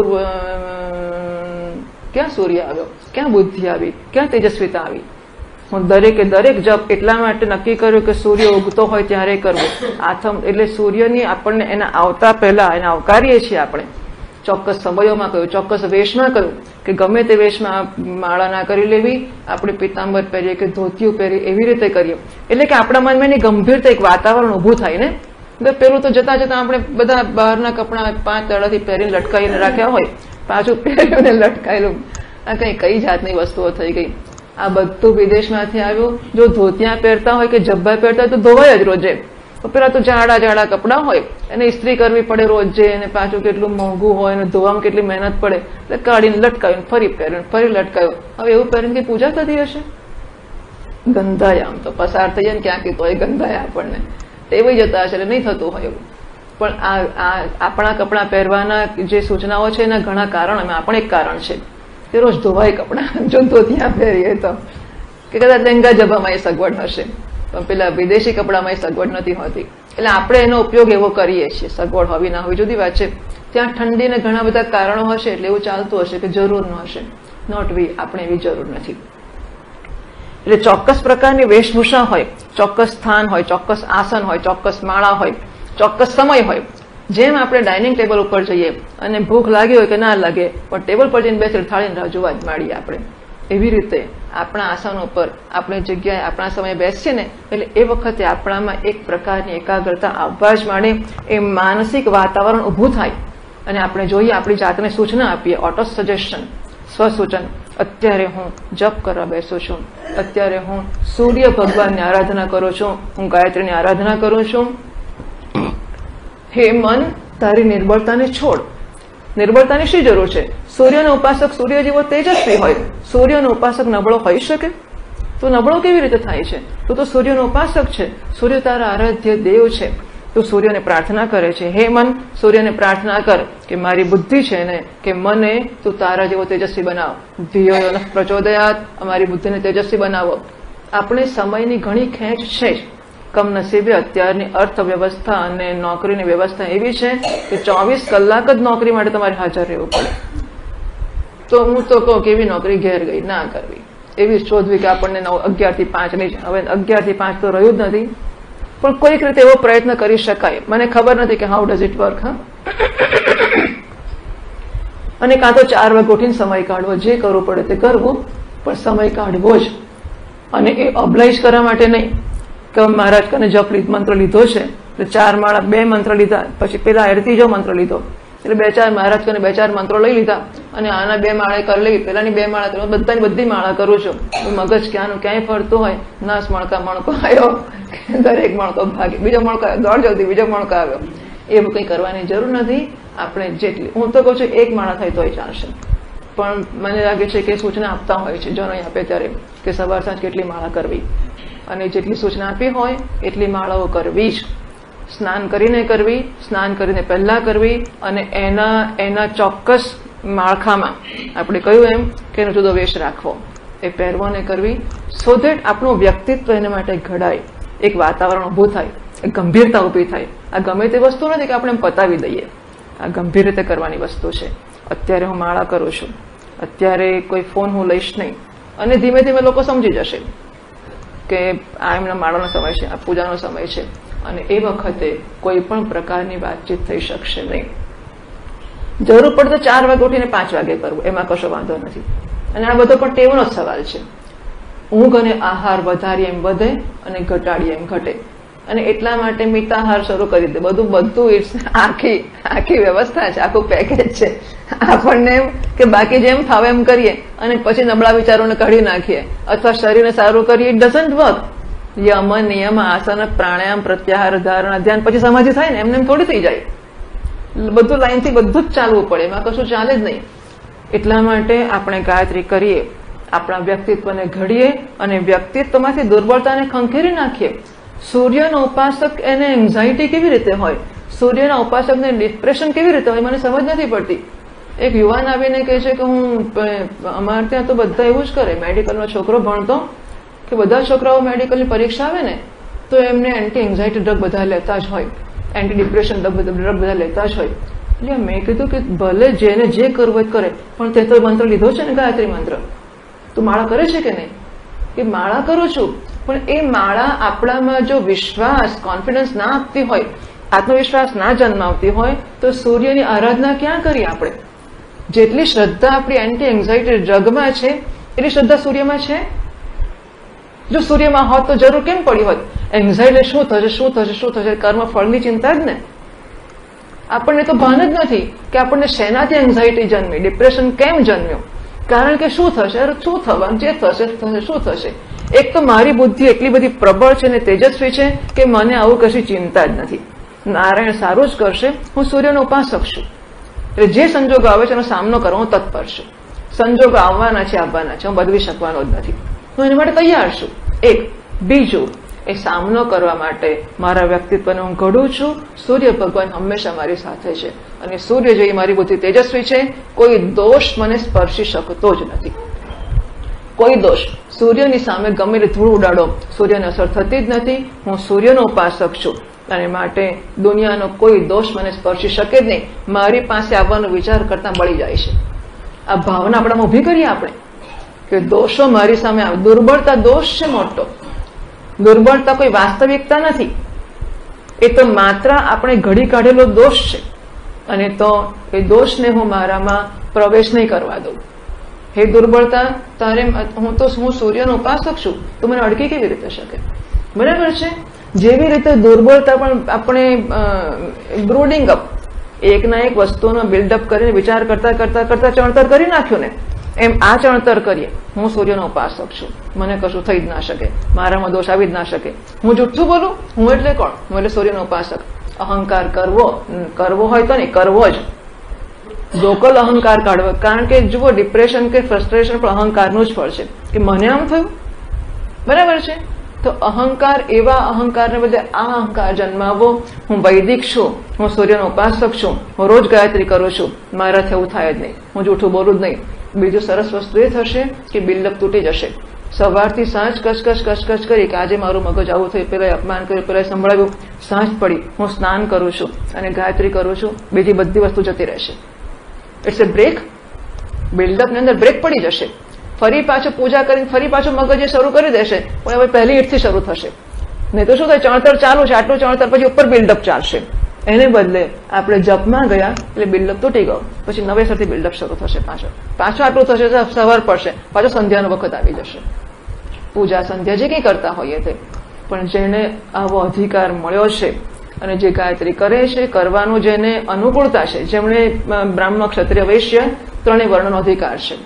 S1: ક્યાં સૂર્ય આવ્યો, ક્યાં બુદ્ધિ આવી, ક્યાં તેજસ્વીતા આવી? હું દરેક જપ એટલા માટે નક્કી કર્યું કે સૂર્ય ઉગતો હોય ત્યારે કરવો. આથમ એટલે સૂર્યની આપણને એના આવતા પહેલા એને આવકારીએ છીએ આપણે. ચોક્કસ સમયોમાં કહ્યું, ચોક્કસ વેશમાં કહ્યું કે ગમે તે વેશમાં માળા ના કરી લેવી, આપણે પીતાંબર પહેરીએ કે ધોતિયું પહેરીએ એવી રીતે કરીએ. એટલે કે આપણા મનમાં એની ગંભીરતા, એક વાતાવરણ ઊભું થાય ને. પેલું તો જતા જતા આપણે બધા બહારના કપડા 5 દાડાથી પહેરીને લટકાવીને રાખ્યા હોય, પાછું પહેર્યું ને લટકાયેલું. આ કઈ જાતની વસ્તુઓ થઈ ગઈ. આ બધું વિદેશમાંથી આવ્યું. જો ધોતિયા પહેરતા હોય કે જબ્બા પહેરતા હોય તો ધોવાય જ રોજે. પેલા તો જાડા કપડા હોય એને ઇસ્ત્રી કરવી પડે રોજે, અને પાછું કેટલું મોંઘું હોય અને ધોવામાં કેટલી મહેનત પડે. એટલે કાઢીને લટકાવ્યું, ફરી પહેર્યું, ફરી લટકાવ્યું. હવે એવું પહેરીને કઈ પૂજા થતી હશે? ગંધાય. આમ તો પસાર થઈએ ને ક્યાંક તો એ ગંધાય આપણને ટેવાઈ જતા હશે એટલે નહીં થતું હોય એવું. પણ આ આપણા કપડાં પહેરવાના જે સૂચનાઓ છે એના ઘણા કારણ, અમે આપણે એક કારણ છે કે રોજ ધોવાય કપડાં. જો ધોતિયા પહેરીએ તો કે કદાચ લેંગા જબામાં એ સગવડ હશે, પણ પેલા વિદેશી કપડામાં એ સગવડ નથી હોતી. એટલે આપણે એનો ઉપયોગ એવો કરીએ છીએ. સગવડ હોવી ના હોવી જુદી વાત છે. ત્યાં ઠંડીને ઘણા બધા કારણો હશે એટલે એવું ચાલતું હશે કે જરૂર ન હશે. નોટ વી, આપણે એવી જરૂર નથી. એટલે ચોક્કસ પ્રકારની વેશભૂષા હોય, ચોક્કસ સ્થાન હોય, ચોક્કસ આસન હોય, ચોક્કસ માળા હોય, ચોક્કસ સમય હોય. જેમ આપણે ડાઇનિંગ ટેબલ ઉપર જઈએ અને ભૂખ લાગી હોય કે ના લાગે પણ ટેબલ પર જઈને બેસીને થાળીને રાહ જોવા જ માંડીએ આપણે. એવી રીતે આપણા આસન ઉપર આપણી જગ્યાએ આપણા સમયે બેસીએ ને એટલે એ વખતે આપણામાં એક પ્રકારની એકાગ્રતા આવવા જ માંડે. એ માનસિક વાતાવરણ ઊભું થાય અને આપણે જોઈએ, આપણી જાતને સૂચના આપીએ, ઓટો સજેશન, સ્વસૂચન. અત્યારે હું જપ કરવા બેસું છું, અત્યારે હું સૂર્ય ભગવાનની આરાધના કરું છું, હું ગાયત્રીની આરાધના કરું છું. હે મન, તારી નિર્બળતાને છોડ. નિર્બળતાની શી જરૂર છે? સૂર્યનો ઉપાસક સૂર્ય જેવો તેજસ્વી હોય, સૂર્યનો ઉપાસક નબળો હોઈ શકે? તો નબળો કેવી રીતે થાય છે? તું તો સૂર્યનો ઉપાસક છે, સૂર્ય તારા આરાધ્ય દેવ છે. તું સૂર્યને પ્રાર્થના કરે છે, હે મન, સૂર્યને પ્રાર્થના કર કે મારી બુદ્ધિ છે ને કે મને તું તારા જેવો તેજસ્વી બનાવ. ધિયો નઃ પ્રચોદયાત, અમારી બુદ્ધિને તેજસ્વી બનાવો. આપણે સમયની ઘણી ખેંચ છે જ. કમનસીબે અત્યારની અર્થવ્યવસ્થા અને નોકરીની વ્યવસ્થા એવી છે કે 24 કલાક જ નોકરી માટે તમારે હાજર રહેવું પડે. તો હું તો કહું કે એવી નોકરી ઘેર ગઈ ના કરવી, એવી શોધવી કે આપણને 11 થી 5 નહીં. હવે 11 થી 5 તો રહ્યું જ નથી, પણ કોઈક રીતે એવો પ્રયત્ન કરી શકાય. મને ખબર નથી કે હાઉ ડઝ ઇટ વર્ક. અને કાં તો 4 વાગે ઉઠીને સમય કાઢવો, જે કરવું પડે તે કરવું, પણ સમય કાઢવો જ. અને એ ઓબ્લાઇઝ કરવા માટે નહીં કે મહારાજ કને જપ મંત્ર લીધો છે એટલે 4 માળા 2 મંત્ર લીધા, પછી પેલા ત્રીજો મંત્ર લીધો એટલે 2-4 મહારાજ કને 2-4 મંત્રો લઈ લીધા અને આના 2 માળા કરી લઈ, પેલાની 2 માળા કરું, બધી માળા કરું છું. મગજ ક્યાંનું ક્યાંય ફરતું હોય, નાશ મણકા મણકો આવ્યો, દરેક મણકો ભાગે, બીજો મણકો દોડ જલ્દી બીજો મણકો આવ્યો, એવું કંઈ કરવાની જરૂર નથી. આપણે જેટલી, હું તો કહું છું 1 માળા થાય તોય ચાલશે, પણ મને લાગે છે કે સૂચના આપતા હોય છે જનોઈ આપે ત્યારે કે સવાર સાંજ કેટલી માળા કરવી, અને જેટલી સૂચના આપી હોય એટલી માળાઓ કરવી જ. સ્નાન કરીને કરવી, સ્નાન કરીને પહેલા કરવી, અને એના ચોક્કસ માળખામાં આપણે કહ્યું એમ કે એનો જુદો વેશ રાખવો, એ પહેરવાને કરવી, સો દેટ આપણું વ્યક્તિત્વ એને માટે ઘડાય, એક વાતાવરણ ઊભું થાય, એક ગંભીરતા ઊભી થાય. આ ગમે તે વસ્તુ નથી કે આપણે એમ પતાવી દઈએ, આ ગંભીર રીતે કરવાની વસ્તુ છે. અત્યારે હું માળા કરું છું, અત્યારે કોઈ ફોન હું લઈશ નહીં, અને ધીમે ધીમે લોકો સમજી જશે કે આ એમના માળાનો સમય છે, આ પૂજાનો સમય છે, અને એ વખતે કોઈ પણ પ્રકારની વાતચીત થઈ શકશે નહીં. જરૂર પડે તો 4 વાગે ઉઠીને 5 વાગે કરવું, એમાં કશો વાંધો નથી. અને આ બધો પણ ટેવનો જ સવાલ છે. ઊંઘ અને આહાર વધારીએ એમ વધે અને ઘટાડીએ એમ ઘટે, અને એટલા માટે મિતાહાર શરૂ કરી દે. બધું આખી વ્યવસ્થા છે, આખું પેકેજ છે. આપણને એમ કે બાકી જેમ ફાવે એમ કરીએ અને પછી નબળા વિચારોને કાઢી નાખીએ, અથવા શરીરને સારું કરીએ. It doesn't work. યમ નિયમ આસન પ્રાણાયામ પ્રત્યાહાર ધારણા ધ્યાન પછી સમાધિ થાય ને, એમને થોડી થઈ જાય. બધું લાઈનથી બધું જ ચાલવું પડે, એમાં કશું ચાલે જ નહીં. એટલા માટે આપણે ગાયત્રી કરીએ, આપણા વ્યક્તિત્વને ઘડીએ અને વ્યક્તિત્વમાંથી દુર્બળતાને ખંખેરી નાખીએ. સૂર્યનો ઉપાસક એને એન્ઝાયટી કેવી રીતે હોય, સૂર્યના ઉપાસકને ડિપ્રેશન કેવી રીતે હોય, મને સમજ નથી પડતી. એક યુવાન આવીને કહે છે કે હું, અમારે ત્યાં તો બધા એવું જ કરે, મેડિકલનો છોકરો ભણતો, કે બધા છોકરાઓ મેડિકલની પરીક્ષા આવે ને તો એમને એન્ટી એન્ઝાયટી ડ્રગ બધા લેતા જ હોય, એન્ટી ડિપ્રેશન ડ્રગ બધા લેતા જ હોય. એટલે મેં કીધું કે ભલે જેને જે કરવું હોય કરે, પણ તે તો મંત્ર લીધો છે ને, ગાયત્રી મંત્ર. તું માળા કરે છે કે નહીં? કે માળા કરું છું, પણ એ માળા આપણામાં જો વિશ્વાસ, કોન્ફિડન્સ ના આપતી હોય, આત્મવિશ્વાસ ના જન્માવતી હોય, તો સૂર્યની આરાધના ક્યાં કરીએ આપણે? જેટલી શ્રદ્ધા આપણી એન્ટી એન્ઝાયટી ડ્રગમાં છે એટલી શ્રદ્ધા સૂર્યમાં છે? જો સૂર્યમાં હોત તો જરૂર કેમ પડી હોત? એન્ઝાયટી શું થશે, શું થશે, શું થશે, કર્મ ફળની ચિંતા જ ને. આપણને તો ભાન જ નથી કે આપણને શેનાથી એન્ઝાયટી જન્મી, ડિપ્રેશન કેમ જન્મ્યું, કારણ કે શું થશે, શું થવાનું, જે થશે થશે, શું થશે. એક તો મારી બુદ્ધિ એટલી બધી પ્રબળ છે ને તેજસ્વી છે કે મને આવું કશી ચિંતા જ નથી. નારાયણ સારું જ કરશે, હું સૂર્યનો ઉપાસક છું, એટલે જે સંજોગો આવે છે એનો સામનો કરવા હું તત્પર છું. સંજોગો આવવાના છે, આવવાના છે, હું બદલી શકવાનો જ નથી, હું એના માટે તૈયાર છું. એક. બીજું, એ સામનો કરવા માટે મારા વ્યક્તિત્વને હું ઘડું છું. સૂર્ય ભગવાન હંમેશા મારી સાથે છે, અને સૂર્ય જેવી મારી બુદ્ધિ તેજસ્વી છે, કોઈ દોષ મને સ્પર્શી શકતો જ નથી. કોઈ દોષ, સૂર્યની સામે ગમે તે ધૂળ ઉડાડો, સૂર્યને અસર થતી જ નથી. હું સૂર્યનો ઉપાસક છું, અને માટે દુનિયાનો કોઈ દોષ મને સ્પર્શી શકે જ નહીં. મારી પાસે આવવાનો વિચાર કરતા બળી જાય છે. આ ભાવના આપણામાં ઉભી કરીએ આપણે કે દોષો મારી સામે આવે. દુર્બળતા દોષ છે મોટો, દુર્બળતા કોઈ વાસ્તવિકતા નથી. એ તો માત્ર આપણે ઘડી કાઢેલો દોષ છે, અને તો એ દોષને હું મારામાં પ્રવેશ નહીં કરવા દઉં. હે દુર્બળતા, તારે, હું સૂર્યનો ઉપાસક છું, તો મને અડકી કેવી રીતે શકે? બરાબર છે. જેવી રીતે દુર્બળતા પણ આપણે બ્રૂડિંગ અપ, એકના એક વસ્તુનો બિલ્ડઅપ કરીને વિચાર કરતા કરતા કરતા ચણતર કરી નાખ્યું ને, એમ આ ચણતર કરીએ. હું સૂર્યનો ઉપાસક છું, મને કશું થઈ જ ના શકે, મારામાં દોષ આવી જ ના શકે. હું જુઠ્ઠું બોલું, હું એટલે કોણ? હું એટલે સૂર્યનો ઉપાસક. અહંકાર કરવો હોય તો નહીં, કરવો જ. લોકલ અહંકાર કાઢવો, કારણ કે જુઓ, ડિપ્રેશન કે ફ્રસ્ટ્રેશન પણ અહંકારનું જ ફળ છે કે મને આમ થયું. બરાબર છે. તો અહંકાર, એવા અહંકારને બદલે આ અહંકાર જન્માવો. હું વૈદિક છું, હું સૂર્યનો ઉપાસક છું, હું રોજ ગાયત્રી કરું છું, મારાથી એવું થાય જ નહીં, હું જૂઠું બોલું જ નહીં. બીજું સરસ વસ્તુ એ થશે કે બિલ્ડઅપ તૂટી જશે. સવારથી સાંજ કચકચ કરી કે આજે મારું મગજ આવું થયું, પેલા અપમાન કર્યું, પેલા સંભળાવ્યું, સાંજ પડી, હું સ્નાન કરું છું અને ગાયત્રી કરું છું, બીજી બધી વસ્તુ જતી રહેશે. It's A break. બિલ્ડઅપની અંદર બ્રેક પડી જશે. ફરી પાછું પૂજા કરીને ફરી પાછું મગજ શરૂ કરી દેશે, પણ હવે પહેલી ઈંટથી શરૂ થશે. નહીં તો શું થાય, ચણતર ચાલુ છે, આટલું ચણતર, પછી ઉપર બિલ્ડઅપ ચાલશે. એને બદલે આપણે જપમાં ગયા એટલે બિલ્ડઅપ તૂટી ગયો, પછી નવેસરથી બિલ્ડઅપ શરૂ થશે. પાછું આટલું થશે, સવાર પડશે, પાછો સંધ્યાનો વખત આવી જશે. પૂજા સંધ્યા જે કંઈ કરતા હોઈએ તે, પણ જેને આવો અધિકાર મળ્યો છે અને જે ગાયત્રી કરે છે, કરવાનું જેને અનુકૂળતા છે, જેમણે બ્રાહ્મણ ક્ષત્રિય વૈશ્ય ત્રણેય વર્ણનો અધિકાર છે.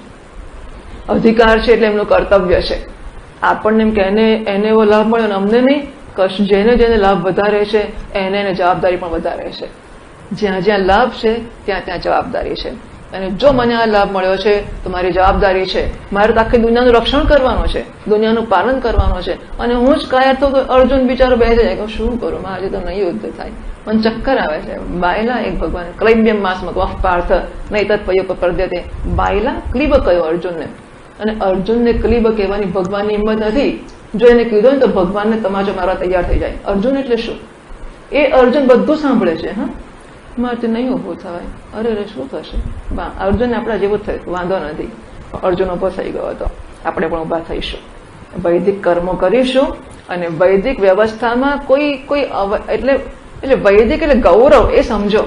S1: અધિકાર છે એટલે એમનું કર્તવ્ય છે. આપણને એમ કે એને એવો લાભ મળ્યો ને અમને નહીં, જેને જેને લાભ વધારે છે એને જવાબદારી પણ વધારે છે. જ્યાં જ્યાં લાભ છે ત્યાં ત્યાં જવાબદારી છે. અને જો મને આ લાભ મળ્યો છે તો મારી જવાબદારી છે, મારે તો આખી દુનિયાનું રક્ષણ કરવાનું છે, દુનિયાનું પાલન કરવાનું છે. અને હું જ કાયર તો અર્જુન બિચારો બેસે જાય કે શું કરું, આજે તો નહીં યુદ્ધ થાય, મને ચક્કર આવે છે. બાયલા એક ભગવાન ક્લૈબ્યમ માસમક વફ પાર્થ નહીં તત્પયો પર્દ્યતે. બાયલા ક્લીબ કયો અર્જુનને, અને અર્જુનને ક્લીબ કહેવાની ભગવાનની હિંમત નથી. જો એને કીધું ને તો ભગવાનને તમાચો મારવા તૈયાર થઈ જાય. અર્જુન એટલે શું? એ અર્જુન બધું સાંભળે છે. હા, મારથી નહીં ઉભું થવાય, અરે શું થશે? અર્જુન આપણા જેવું જ થયું, વાંધો નથી. અર્જુન ઉભો થઈ ગયો હતો, આપણે પણ ઉભા થઈશું. વૈદિક કર્મો કરીશું અને વૈદિક વ્યવસ્થામાં કોઈ એટલે વૈદિક એટલે ગૌરવ, એ સમજો.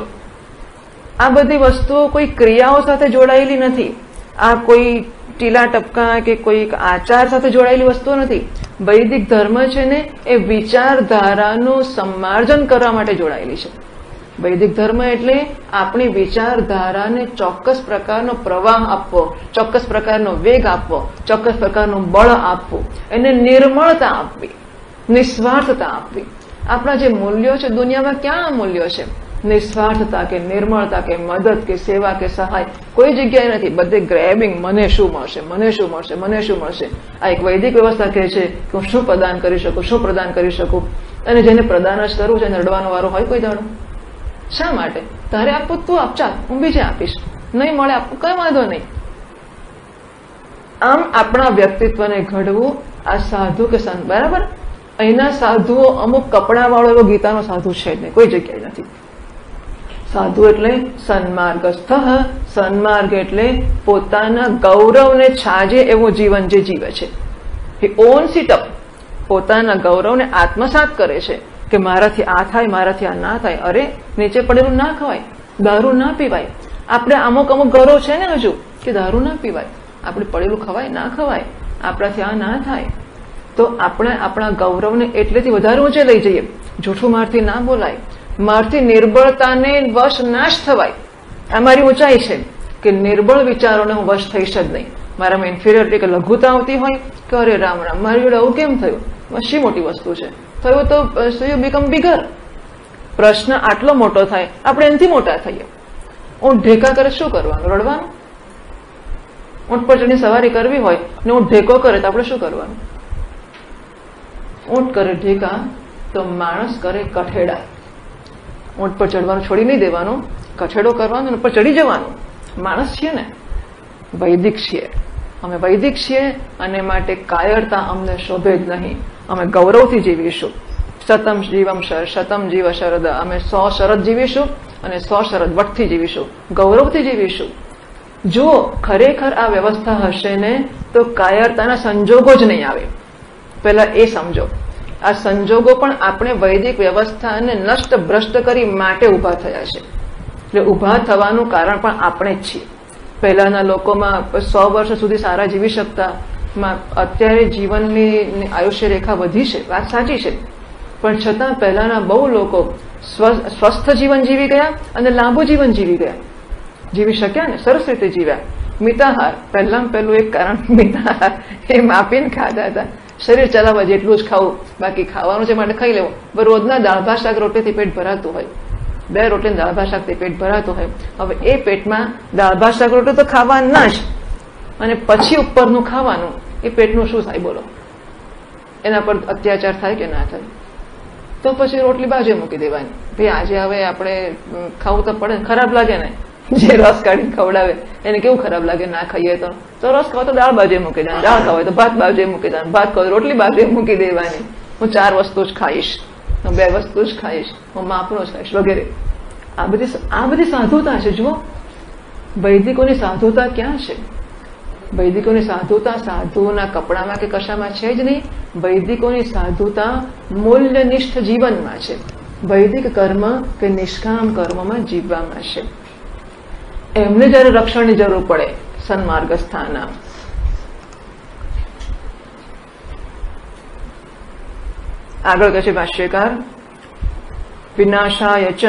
S1: આ બધી વસ્તુઓ કોઈ ક્રિયાઓ સાથે જોડાયેલી નથી. આ કોઈ ટીલા ટપકા કે કોઈ આચાર સાથે જોડાયેલી વસ્તુઓ નથી. વૈદિક ધર્મ છે ને એ વિચારધારાનું સમાર્જન કરવા માટે જોડાયેલી છે. વૈદિક ધર્મ એટલે આપણી વિચારધારાને ચોક્કસ પ્રકારનો પ્રવાહ આપવો, ચોક્કસ પ્રકારનો વેગ આપવો, ચોક્કસ પ્રકારનું બળ આપવું, એને નિર્મળતા આપવી, નિસ્વાર્થતા આપવી. આપણા જે મૂલ્યો છે દુનિયામાં ક્યાં મૂલ્યો છે? નિસ્વાર્થતા કે નિર્મળતા કે મદદ કે સેવા કે સહાય કોઈ જગ્યાએ નથી. બધે ગ્રેબિંગ, મને શું મળશે, મને શું મળશે, મને શું મળશે. આ એક વૈદિક વ્યવસ્થા કહે છે કે હું શું પ્રદાન કરી શકું, શું પ્રદાન કરી શકું. અને જેને પ્રદાન જ કરવું છે એને રડવાનો વારો હોય કોઈ દાડો? શા માટે? તારે આપવું તું આપ, ચાલ હું બીજે આપીશ, નહીં મળે આપવું કઈ વાંધો નહીં. આમ આપણા વ્યક્તિત્વને ઘડવું આ સાધુ કે સંત. બરાબર, અહીંના સાધુઓ અમુક કપડા વાળો એવો ગીતાનો સાધુ છે જ નહીં, કોઈ જગ્યાએ નથી. સાધુ એટલે સન્માર્ગસ્થ. સન્માર્ગ એટલે પોતાના ગૌરવને છાજે એવું જીવન જે જીવે છે. હી ઓન્સ ઇટ અપ, પોતાના ગૌરવને આત્મસાત કરે છે કે મારાથી આ થાય, મારાથી આ ના થાય. અરે નીચે પડેલું ના ખવાય, દારૂ ના પીવાય. આપણે અમુક ગૌરવ છે ને હજુ કે દારૂ ના પીવાય, આપણે પડેલું ખવાય ના ખવાય, આપણાથી આ ના થાય. તો આપણે આપણા ગૌરવને એટલેથી વધારે ઊંચે લઈ જઈએ. જૂઠું મારથી ના બોલાય, મારથી નિર્બળતાને વશ નાશ થવાય. આ મારી ઊંચાઈ છે કે નિર્બળ વિચારોને હું વશ થઈશ જ નહીં. મારામાં ઇન્ફિરિયરિટી કે લઘુતા આવતી હોય કે અરે રામ રામ મારી જોડે આવું કેમ થયું, શી મોટી વસ્તુ છે, થયું તો યુ બીકમ બિગર. પ્રશ્ન આટલો મોટો થાય, આપણે એનાથી મોટા થઈએ. ઊંટ ઢેકા કરે શું કરવાનું? રડવાનું? ઊંટ પર ચડીને સવારી કરવી હોય ને ઊંટ ઢેકો કરે તો આપણે શું કરવાનું? ઊંટ કરે ઢેકા તો માણસ કરે કઠેડા. ઊંટ પર ચડવાનું છોડી નહીં દેવાનું, કઠેડો કરવાનો ઉપર ચડી જવાનું. માણસ છીએ ને, વૈદિક છીએ, અમે વૈદિક છીએ અને માટે કાયરતા અમને શોભે જ નહીં. અમે ગૌરવથી જીવીશું. શતમ જીવમ શતમ જીવ શરદ. અમે 100 શરદ જીવીશું અને 100 શરદ વટથી જીવીશું, ગૌરવથી જીવીશું. જો ખરેખર આ વ્યવસ્થા હશે ને તો કાયરતાના સંજોગો જ નહીં આવે. પહેલા એ સમજો. આ સંજોગો પણ આપણે વૈદિક વ્યવસ્થાને નષ્ટ ભ્રષ્ટ કરી માટે ઉભા થયા છે. એટલે ઉભા થવાનું કારણ પણ આપણે જ છીએ. પહેલાના લોકોમાં 100 વર્ષ સુધી સારા જીવી શકતા, અત્યારે જીવનની આયુષ્ય રેખા વધી છે, વાત સાચી છે. પણ છતાં પહેલાના બહુ લોકો સ્વસ્થ જીવન જીવી ગયા અને લાંબુ જીવન જીવી ગયા, જીવી શક્યા ને, સરસ રીતે જીવ્યા. મિતાહાર, પહેલું એક કારણ મિતાહાર, એ માપીને ખાતા હતા. શરીર ચલાવવા જેટલું જ ખાવું, બાકી ખાવાનું છે માટે ખાઈ લેવું. રોજના દાળ ભાત શાક રોટલીથી પેટ ભરાતું હોય, 2 રોટલી દાળ ભાત શાકથી પેટ ભરાતું હોય. હવે એ પેટમાં દાળ ભાત શાક રોટલી તો ખાવાના જ, અને પછી ઉપરનું ખાવાનું, એ પેટનું શું થાય બોલો? એના પર અત્યાચાર થાય કે ના થાય? તો પછી રોટલી બાજુ મૂકી દેવાની. ભાઈ આજે હવે આપણે ખાવું તો પડે, ખરાબ લાગે ને. જે રસ કાઢીને ખવડાવે એને કેવું ખરાબ લાગે ના ખાઈએ તો રસ ખાવ તો દાળ બાજુ મૂકી દેવાની, દાળ ખાવ તો ભાત બાજુ મૂકી દેવાની, ભાત ખાવ રોટલી બાજુ મૂકી દેવાની. હું 4 વસ્તુ જ ખાઈશ, હું 2 વસ્તુ જ ખાઈશ, હું માપનું જ ખાઈશ વગેરે. આ બધી સાધુતા છે. જુઓ, વૈદિકોની સાધુતા ક્યાં છે? વૈદિકોની સાધુતા સાધુઓના કપડામાં કે કશામાં છે જ નહીં. વૈદિકોની સાધુતા મૂલ્યનિષ્ઠ જીવનમાં છે. વૈદિક કર્મ કે નિષ્કામ કર્મમાં જીવવામાં છે. એમને જયારે રક્ષણની જરૂર પડે સન્માર્ગ સ્થાન. આગળ કહે છે ભાષ્યકાર, વિનાશાય ચ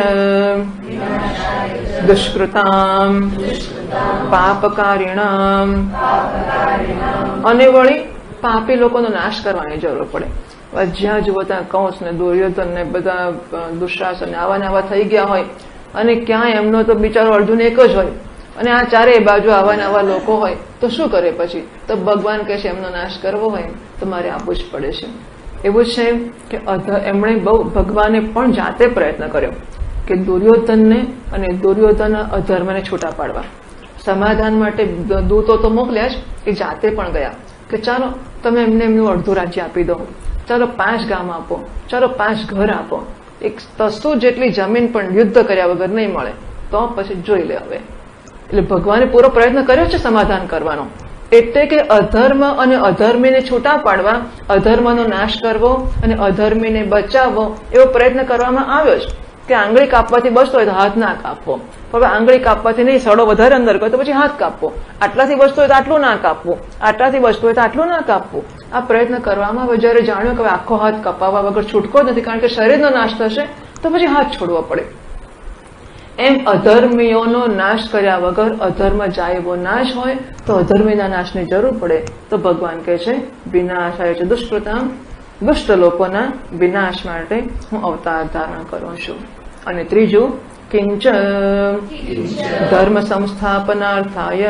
S1: દુષ્કૃતામ પાપકારિણામ, અને વળી પાપી લોકોનો નાશ કરવાની જરૂર પડે. જ્યાં જુઓ ત્યાં કંસ ને દુર્યોધન ને બધા દુશાસન આવા ને આવા થઈ ગયા હોય, અને ક્યાં એમનો તો બિચારો અર્જુન એક જ હોય, અને આ ચારેય બાજુ આવા ને આવા લોકો હોય, તો શું કરે પછી? તો ભગવાન કહે છે એમનો નાશ કરવો હોય તો મારે આપવું જ પડે છે. એવું છે કે એમણે બહુ ભગવાને પણ જાતે પ્રયત્ન કર્યો કે દુર્યોધનને અને દુર્યોધન અધર્મને છૂટા પાડવા. સમાધાન માટે દૂતો તો મોકલ્યા જ, એ જાતે પણ ગયા કે ચાલો તમે એમને એમનું અડધું રાજ્ય આપી દો, ચાલો 5 ગામ આપો, ચાલો 5 ઘર આપો, એક તસ્તુ જેટલી જમીન પણ યુદ્ધ કર્યા વગર નહીં મળે તો પછી જોઈ લે હવે. એટલે ભગવાને પૂરો પ્રયત્ન કર્યો છે સમાધાન કરવાનો. એટલે કે અધર્મ અને અધર્મીને છૂટા પાડવા, અધર્મનો નાશ કરવો અને અધર્મીને બચાવવો એવો પ્રયત્ન કરવામાં આવ્યો છે. કે આંગળી કાપવાથી બચતો હોય તો હાથ ના કાપવો, હવે આંગળી કાપવાથી નહીં, સડો વધારે અંદર ગયો તો પછી હાથ કાપવો, આટલાથી બચતો હોય તો આટલું ના કાપવું, આટલાથી બચતો હોય તો આટલું ના કાપવું. આ પ્રયત્ન કરવામાં હવે જયારે જાણ્યું કે આખો હાથ કપાવવા વગર છૂટકો જ નથી, કારણ કે શરીરનો નાશ થશે, તો પછી હાથ છોડવો પડે. એમ અધર્મીઓનો નાશ કર્યા વગર અધર્મ જાય એવો નાશ હોય તો અધર્મીના નાશની જરૂર પડે તો ભગવાન કહે છે વિનાશાય છે દુષ્કૃતામ, દુષ્ટ લોકોના વિનાશ માટે હું અવતાર ધારણ કરું છું. અને ત્રીજું, કિંચ ધર્મ સંસ્થાપનાર્થાય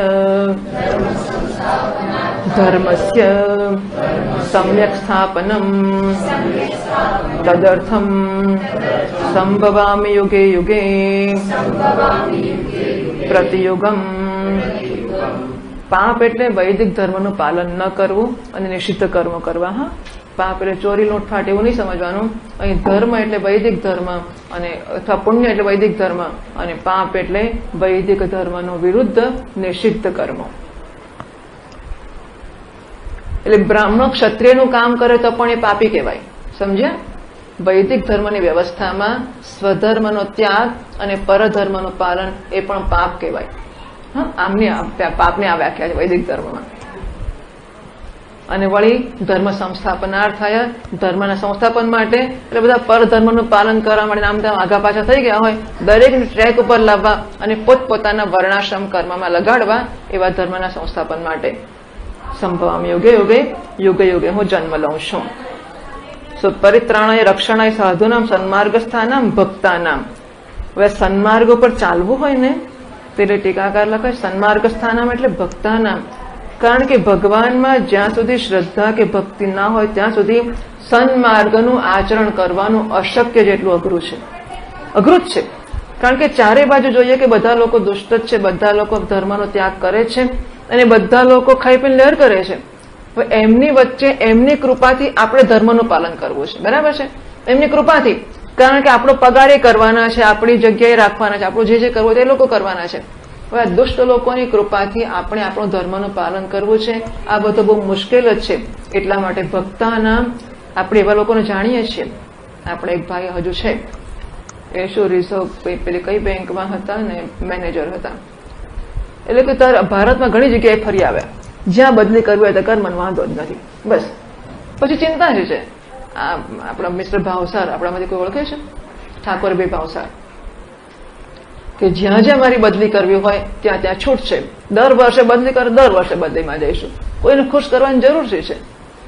S1: ધર્મસ્ય સમ્યક સ્થાપનમ તદર્થમ સંભવામિ યુગે યુગે પ્રતિયુગમ. પાપ એટલે વૈદિક ધર્મનું પાલન ન કરવું અને નિષિદ્ધ કર્મ કરવા. હા, પાપ એટલે ચોરી લૂંટફાટ એવું નહીં સમજવાનું. અહીં ધર્મ એટલે વૈદિક ધર્મ, અને અથવા પુણ્ય એટલે વૈદિક ધર્મ, અને પાપ એટલે વૈદિક ધર્મનો વિરુદ્ધ નિષિદ્ધ કર્મ. એટલે બ્રાહ્મણ ક્ષત્રિયનું કામ કરે તો પણ એ પાપી કહેવાય. સમજ્યા? વૈદિક ધર્મની વ્યવસ્થામાં સ્વધર્મનો ત્યાગ અને પરધર્મનું પાલન એ પણ પાપ કહેવાય. હા, આમની પાપની આ વ્યાખ્યા છે વૈદિક ધર્મમાં. અને વળી ધર્મ સંસ્થાપનાર્થાય, ધર્મના સંસ્થાપન માટે, એટલે બધા પરધર્મનું પાલન કરવા માટે આમ તેમ આગા પાછા થઈ ગયા હોય, દરેકને ટ્રેક ઉપર લાવવા અને પોતપોતાના વર્ણાશ્રમ કર્મમાં લગાડવા, એવા ધર્મના સંસ્થાપન માટે સંભવામ યુગે યુગે યુગે યુગે હું જન્મ લઉં છું. પરિત્રાણાય રક્ષણાય સાધુનામ સન્માર્ગ સ્થાનામ ભક્તાનામ. હવે સન્માર્ગ ઉપર ચાલવું હોય ને એટલે ટીકાકાર લખે સન્માર્ગ સ્થાનામ એટલે ભક્તાનામ. કારણ કે ભગવાનમાં જ્યાં સુધી શ્રદ્ધા કે ભક્તિ ના હોય ત્યાં સુધી સન્માર્ગનું આચરણ કરવાનું અશક્ય જેટલું અઘરું છે. અઘરું જ છે. કારણ કે ચારે બાજુ જોઈએ કે બધા લોકો દુષ્ટ જ છે, બધા લોકો ધર્મનો ત્યાગ કરે છે, અને બધા લોકો ખાઈ પીને લહેર કરે છે. એમની વચ્ચે એમની કૃપાથી આપણે ધર્મનું પાલન કરવું છે. બરાબર છે? એમની કૃપાથી. કારણ કે આપણો પગાર એ કરવાના છે, આપણી જગ્યાએ રાખવાના છે, આપણું જે કરવું તે લોકો કરવાના છે. હવે આ દુષ્ટ લોકોની કૃપાથી આપણે આપણું ધર્મનું પાલન કરવું છે, આ બધું બહુ મુશ્કેલ જ છે. એટલા માટે ભક્તાના આપણે એવા લોકોને જાણીએ છીએ. આપણે એક ભાઈ હજુ છે, એ શું રિઝર્વ પેલી કઈ બેંકમાં હતા ને, મેનેજર હતા. એટલે કે ભારતમાં ઘણી જગ્યાએ ફરી આવ્યા, જ્યાં બદલી કરવી હોય તો કર, મને વાંધો જ નથી, બસ. પછી ચિંતા જ છે. આપણા મિસ્ટર ભાવસાર આપણામાંથી કોઈ ઓળખે છે? ઠાકોરભાઈ ભાવસાર, કે જ્યાં જ્યાં મારી બદલી કરવી હોય ત્યાં ત્યાં છૂટ છે. દર વર્ષે બદલી કરે, દર વર્ષે બદલીમાં જઈશું. કોઈને ખુશ કરવાની જરૂર છે.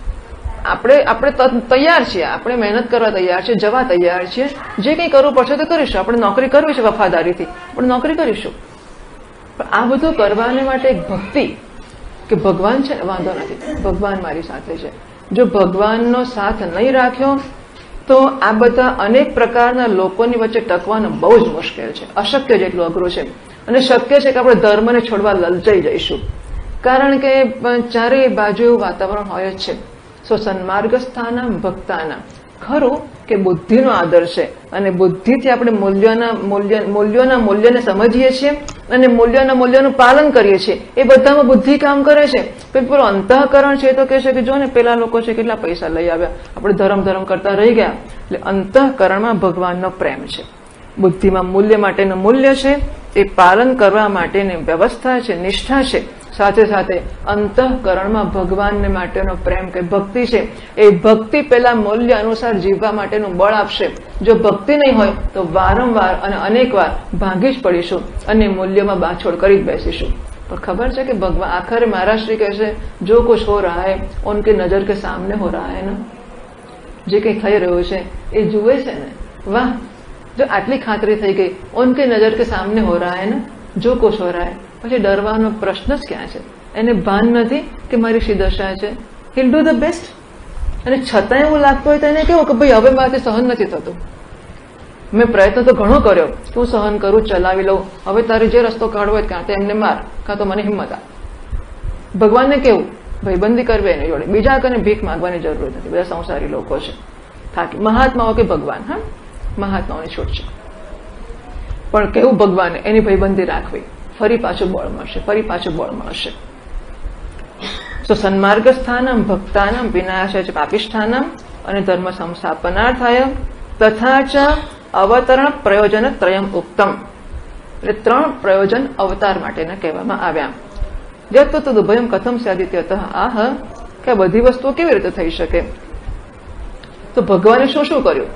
S1: આપણે તૈયાર છીએ, આપણે મહેનત કરવા તૈયાર છે, જવા તૈયાર છીએ. જે કંઈ કરવું પડશે તો કરીશું. આપણે નોકરી કરવી છે વફાદારીથી, આપણે નોકરી કરીશું. પણ આ બધું કરવાને માટે એક ભક્તિ, કે ભગવાન છે ને વાંધો નથી, ભગવાન મારી સાથે છે. જો ભગવાનનો સાથ નહીં રાખ્યો તો આ બધા અનેક પ્રકારના લોકોની વચ્ચે ટકવાનું બહુ જ મુશ્કેલ છે, અશક્ય જેટલું અઘરું છે. અને શક્ય છે કે આપણે ધર્મને છોડવા લલચાઈ જઈશું, કારણ કે ચારેય બાજુ એવું વાતાવરણ હોય જ છે. સન્માર્ગ સ્થાના ભક્તાના. ખરું કે બુદ્ધિનો આદર છે અને બુદ્ધિથી આપણે મૂલ્યને સમજીએ છીએ અને મૂલ્યનું પાલન કરીએ છીએ. એ બધામાં બુદ્ધિ કામ કરે છે. પેલું અંતઃકરણ છે તો કહે છે કે જો ને પેલા લોકો છે કેટલા પૈસા લઈ આવ્યા, આપણે ધર્મ કરતા રહી ગયા. એટલે અંતઃકરણમાં ભગવાનનો પ્રેમ છે. બુદ્ધિમાં મૂલ્ય માટેનું મૂલ્ય છે, એ પાલન કરવા માટેની વ્યવસ્થા છે, નિષ્ઠા છે. સાથે સાથે અંતઃકરણમાં ભગવાનને માટેનો પ્રેમ કે ભક્તિ છે. એ ભક્તિ પેલા મૂલ્ય અનુસાર જીવવા માટેનું બળ આપશે. જો ભક્તિ નહીં હોય તો વારંવાર અને અનેક વાર ભાંગી જ પડીશું અને મૂલ્યમાં બાછોડ કરી જ બેસીશું. પણ ખબર છે કે ભગવાન આખરે મહારાજ શ્રી કહે છે, જો કુછ હો રહા હૈ ઉનકે નજર કે સામને હો રહા હૈ ના. જે કંઈ થઈ રહ્યું છે એ જુએ છે ને, વાહ, જો આટલી ખાતરી થઈ ગઈ, ઉનકે નજર કે સામને હો રહા હૈ ના, જો કુછ હો રહા હૈ, પછી ડરવાનો પ્રશ્ન જ ક્યાં છે? એને ભાન નથી કે મારી શી દશા છે. He'll do the best. અને છતાં એવું લાગતું હોય તો એને કેવું કે ભાઈ હવે મારાથી સહન નથી થતું, મેં પ્રયત્ન તો ઘણો કર્યો કે હું સહન કરું, ચલાવી લઉં, હવે તારે જે રસ્તો કાઢવો હોય કાં તો એમને માર કાં તો મને હિંમત આપ. ભગવાનને કેવું ભાઈબંધી કરવી એની જોડે, બીજા કને ભીખ માંગવાની જરૂર નથી. બધા સંસારી લોકો છે, થાકી. મહાત્માઓ કે ભગવાન, હા, મહાત્માઓની છૂટ છે. પણ કેવું ભગવાને એની ભાઈબંધી રાખવી, ફરી પાછું બળ મળશે, ફરી પાછું બળ મળશે. તો સન્માર્ગ સ્થાનમ ભક્તાનામ વિનાશાચ પાપિષ્ઠાનામ અને ધર્મ સંસ્થાપનાર્થાય તથા ચ અવતરણ પ્રયોજન ત્રયમ ઉક્તમ. એટલે 3 પ્રયોજન અવતાર માટેના કહેવામાં આવ્યા. યત તદુભયમ કથમ સ્યાદિત્યતઃ આહ, કે બધી વસ્તુઓ કેવી રીતે થઈ શકે? તો ભગવાને શું શું કર્યું?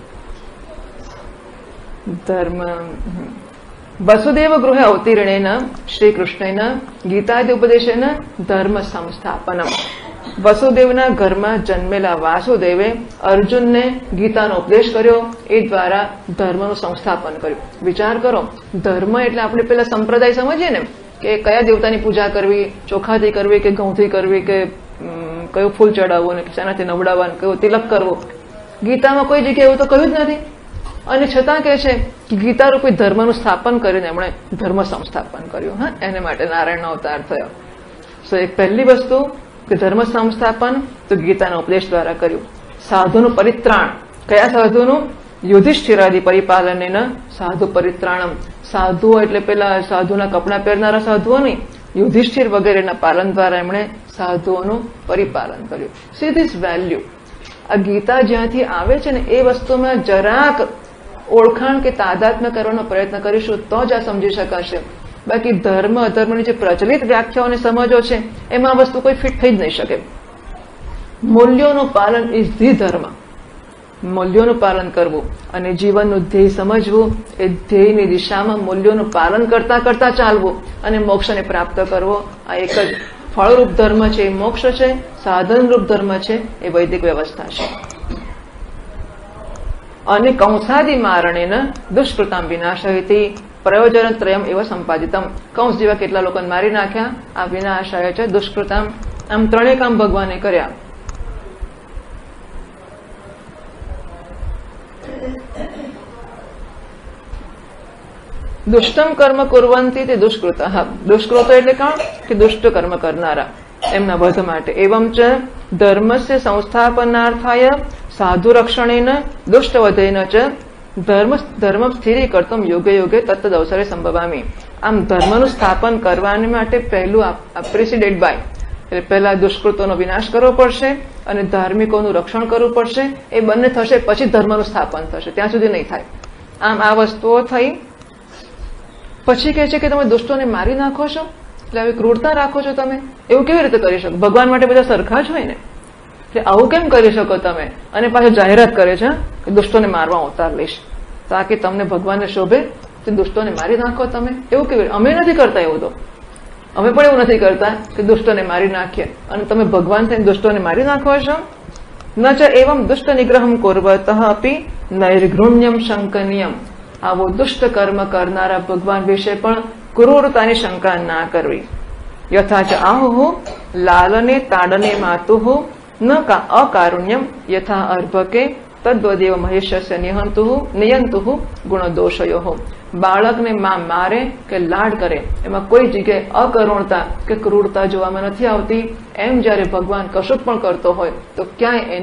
S1: ધર્મ વસુદેવ ગૃહે અવતીર્ણેન શ્રી કૃષ્ણેન ગીતાદિ ઉપદેશેન ધર્મ સંસ્થાપનમ. વસુદેવના ઘરમાં જન્મેલા વાસુદેવે અર્જુનને ગીતાનો ઉપદેશ કર્યો, એ દ્વારા ધર્મનું સંસ્થાપન કર્યું. વિચાર કરો, ધર્મ એટલે આપણે પેલા સંપ્રદાય સમજીએ ને કે કયા દેવતાની પૂજા કરવી, ચોખાથી કરવી કે ઘઉંથી કરવી, કે કયું ફૂલ ચડાવવું ને શેનાથી નવડાવવાનું, કયો તિલક કરવો. ગીતામાં કોઈ જગ્યાએ એવું તો કહ્યું જ નથી. અને છતાં કહે છે કે ગીતા રૂપી ધર્મનું સ્થાપન કરીને એમણે ધર્મ સંસ્થાપન કર્યું. હા, એને માટે નારાયણનો અવતાર થયો. સો એક પહેલી વસ્તુ કે ધર્મ સંસ્થાપન તો ગીતાના ઉપદેશ દ્વારા કર્યું. સાધુનું પરિત્રાણ, કયા સાધુનું? યુધિષ્ઠિરાદિ પરિપાલનેન સાધુ પરિત્રાણમ. સાધુઓ એટલે પેલા સાધુના કપડા પહેરનારા સાધુઓ નહીં, યુધિષ્ઠિર વગેરેના પાલન દ્વારા એમણે સાધુઓનું પરિપાલન કર્યું. See this value. આ ગીતા જ્યાંથી આવે છે ને એ વસ્તુમાં જરાક ઓળખાણ કે તાદાત્મ્ય કરવાનો પ્રયત્ન કરીશું તો જ આ સમજી શકાશે. બાકી ધર્મ અધર્મની જે પ્રચલિત વ્યાખ્યાઓને સમજો છે એમાં આ વસ્તુ કોઈ ફિટ થઈ જ નહીં શકે. મૂલ્યોનું પાલન ઇઝ ધી ધર્મ. મૂલ્યોનું પાલન કરવું અને જીવનનું ધ્યેય સમજવું, એ ધ્યેયની દિશામાં મૂલ્યોનું પાલન કરતા કરતા ચાલવું અને મોક્ષને પ્રાપ્ત કરવો, આ એક જ ફળરૂપ ધર્મ છે, એ મોક્ષ છે. સાધનરૂપ ધર્મ છે એ વૈદિક વ્યવસ્થા છે. અને કંસાદિ મારણેન દુષ્કૃતામ વિનાશયતિ પ્રયોજન ત્રયમ એવ સંપાદિતમ. કંસ જેવા કેટલા લોકોને મારી નાખ્યા, આ વિનાશાય છે દુષ્કૃતામ. આમ 3 કામ ભગવાને કર્યા. દુષ્ટમ કર્મ કુર્વંતી તે દુષ્કૃત. દુષ્કૃતો એટલે કોણ? કે દુષ્ટ કર્મ કરનારા, એમના વધ માટે. એવં ચ ધર્મસ્ય સંસ્થાપનાર્થાય સાધુ રક્ષણેન દુષ્ટ વધેન ચ ધર્મ સ્થિરીકર્તુમ યોગે યોગે તત્તદ અવસરે સંભવામી. આમ ધર્મનું સ્થાપન કરવા માટે પહેલું પ્રેસિડેડ બાય, એટલે પહેલા દુષ્કૃતોનો વિનાશ કરવો પડશે અને ધાર્મિકોનું રક્ષણ કરવું પડશે. એ બંને થશે પછી ધર્મનું સ્થાપન થશે, ત્યાં સુધી નહીં થાય. આમ આ વસ્તુઓ થઈ. પછી કહે છે કે તમે દુષ્ટોને મારી નાખો છો, એટલે આવી ક્રૂરતા રાખો છો તમે, એવું કેવી રીતે કરી શકો? ભગવાન માટે બધા સરખા જ હોય ને, એટલે આવું કેમ કરી શકો તમે? અને પાછું જાહેરાત કરે છે કે દુષ્ટોને મારવા અવતાર લઈશ, તાકી તમને ભગવાનને શોભે કે દુષ્ટોને મારી નાખો તમે. એવું કેવી? અમે નથી કરતા એવું તો. અમે પણ એવું નથી કરતા કે દુષ્ટોને મારી નાખીએ, અને તમે ભગવાન થઈને દુષ્ટોને મારી નાખો છો. ન ચ એવમ દુષ્ટ નિગ્રહમ કુર્વતઃ અપી નૈર્ઘૃણ્યમ શંકનિયમ. આવો દુષ્ટ કર્મ કરનારા ભગવાન વિશે પણ ક્રૂરતાની શંકા ના કરવી. યથા ચ આહુઃ લાલને તાડને માતુઃ ન અકારુણ્યમ યથા અર્ભકે તદ્વદેવ મહેશ્યસ્ય નિયંતુઃ ગુણદોષયોઃ. બાળકને માં મારે કે લાડ કરે એમાં કોઈ જગ્યાએ અકરુણતા કે ક્રૂરતા જોવામાં નથી આવતી. એમ જયારે ભગવાન કશુંક પણ કરતો હોય તો ક્યાંય એની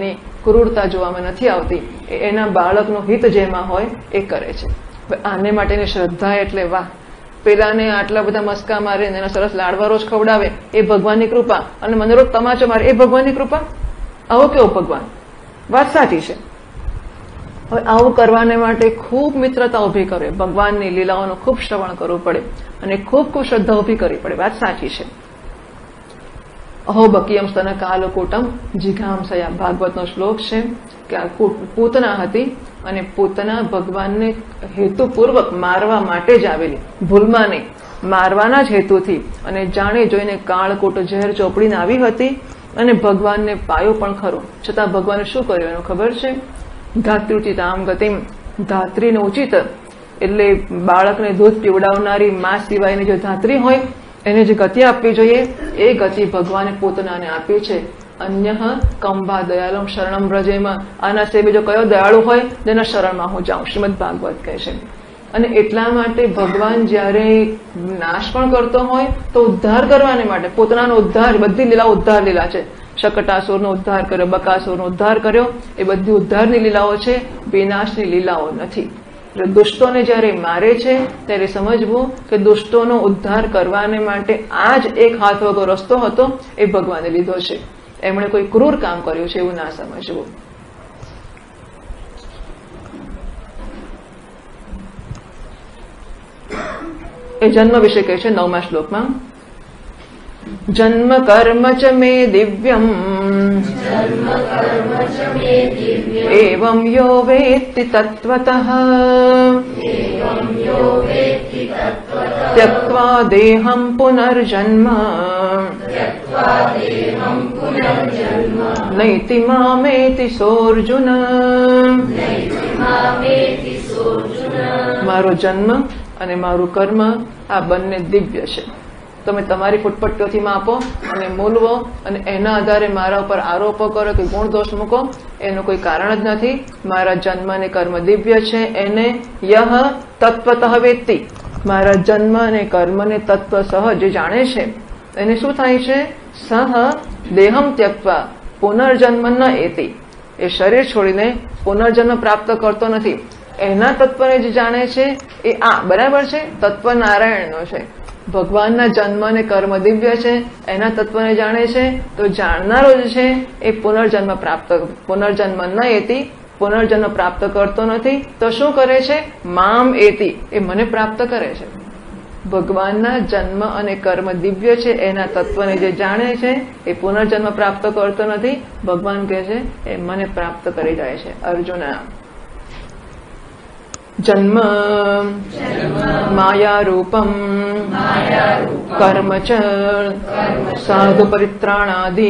S1: ક્રૂરતા જોવામાં નથી આવતી. એના બાળકનું હિત જેમાં હોય એ કરે છે. આને માટેની શ્રદ્ધા એટલે વાહ. પેલાને આટલા બધા મસ્કા મારે એના સરસ લાડવા રોજ ખવડાવે એ ભગવાનની કૃપા, અને મને રોજ તમાચો મારે એ ભગવાનની કૃપા. આવો કેવો ભગવાન? વાત સાચી છે. હવે આવું કરવાને માટે ખૂબ મિત્રતા ઉભી કરે, ભગવાનની લીલાઓનું ખૂબ શ્રવણ કરવું પડે અને ખૂબ ખૂબ શ્રદ્ધા ઉભી કરવી પડે. વાત સાચી છે. અહો બકીયમ સ્તન કાલકૂટમ જીઘાંસયા ભાગવતનો શ્લોક છે કે આ પૂતના હતી અને પૂતના ભગવાનને હેતુપૂર્વક મારવા માટે જ આવેલી, ભૂલમાં નહીં, મારવાના જ હેતુથી, અને જાણે જોઈને કાળકૂટ ઝેર ચોપડીને આવી હતી અને ભગવાનને પાયો પણ ખરો. છતાં ભગવાને શું કર્યું એનું ખબર છે? ધાત્રુચિત આમ ગતિમ, ધાત્રીને ઉચિત એટલે બાળકને દૂધ પીવડાવનારી મા સિવાયની જો ધાત્રી હોય એને જે ગતિ આપવી જોઈએ એ ગતિ ભગવાને પોતાને આપી છે. અન્ય કંભા દયાલુ શરણમ વ્રજેમાં, આના સિવાય બીજો કયો દયાળુ હોય જેના શરણમાં હું જાઉં, શ્રીમદ ભાગવત કહે છે. અને એટલા માટે ભગવાન જ્યારે નાશ પણ કરતો હોય તો ઉદ્ધાર કરવાને માટે પોતાનો ઉદ્ધાર, બધી લીલા ઉદ્ધાર લીલા છે. શકટાસુરનો ઉદ્ધાર કર્યો, બકાસુરનો ઉદ્ધાર કર્યો, એ બધી ઉદ્ધારની લીલાઓ છે, વિનાશની લીલાઓ નથી. દુષ્ટોને જ્યારે મારે છે ત્યારે સમજવું કે દુષ્ટોનો ઉદ્ધાર કરવાને માટે આ જ એક હાથ વગર રસ્તો હતો, એ ભગવાને લીધો છે. એમણે કોઈ ક્રૂર કામ કર્યું છે એવું ના સમજવું. એ જન્મ વિશે કહે છે 9મા શ્લોકમાં. જન્મ કર્મ ચ મે દિવ્યમ એવં યો વેત્તિ તત્વતઃ ત્યક્ત્વા દેહં પુનર્જન્મ નૈતિ મામેતિ સોર્જુન. મારો જન્મ અને મારું કર્મ આ બંને દિવ્ય છે. તમે તમારી ફૂટપટ્ટીઓથી માપો અને મૂલવો અને એના આધારે મારા ઉપર આરોપો કરો કે ગુણ દોષ મૂકો, એનું કોઈ કારણ જ નથી. મારા જન્મ અને કર્મ દિવ્ય છે. એને યહ તત્વતઃ વેત્તિ, મારા જન્મ અને કર્મને તત્વ સહ જે જાણે છે એને શું થાય છે? સહ દેહમ ત્યક્ત્વા પુનર્જન્મ ન એતિ, એ શરીર છોડીને પુનર્જન્મ પ્રાપ્ત કરતો નથી. એના તત્વને જે જાણે છે એ આ બરાબર છે, તત્વ નારાયણનો છે. ભગવાનના જન્મ અને કર્મ દિવ્ય છે, એના તત્વને જાણે છે તો જાણનારો જ છે એ પુનર્જન્મ ન એતિ, પુનર્જન્મ પ્રાપ્ત કરતો નથી. તો શું કરે છે? મામ એતિ, એ મને પ્રાપ્ત કરે છે. ભગવાનના જન્મ અને કર્મ દિવ્ય છે, એના તત્વને જે જાણે છે એ પુનર્જન્મ પ્રાપ્ત કરતો નથી. ભગવાન કહે છે એ મને પ્રાપ્ત કરી જાય છે. અર્જુના, જન્મ માયારૂપમ કર્મ ચ સાધુ પરિત્રાણાદિ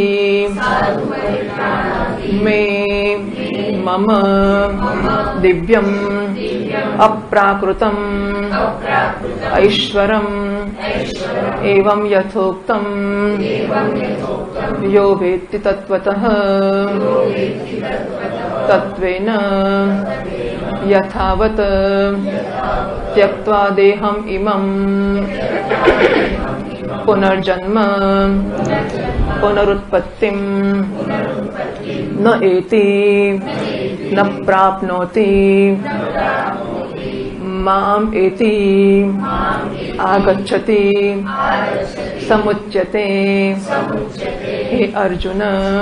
S1: મે મમ દિવ્યમ અપ્રાકૃતમ ઐશ્વરમ એવં યથોક્તમ યો વેત્તિ તત્વતઃ તત્વેન યથાવત ત્યક્ત્વા દેહમ ઇમં પુનર્જન્મ પુનરુત્પત્તિમ ન એતિ ન પ્રાપ્નોતિ મામ એતિ આગચ્છતિ સમુચ્યતે. હે અર્જુન,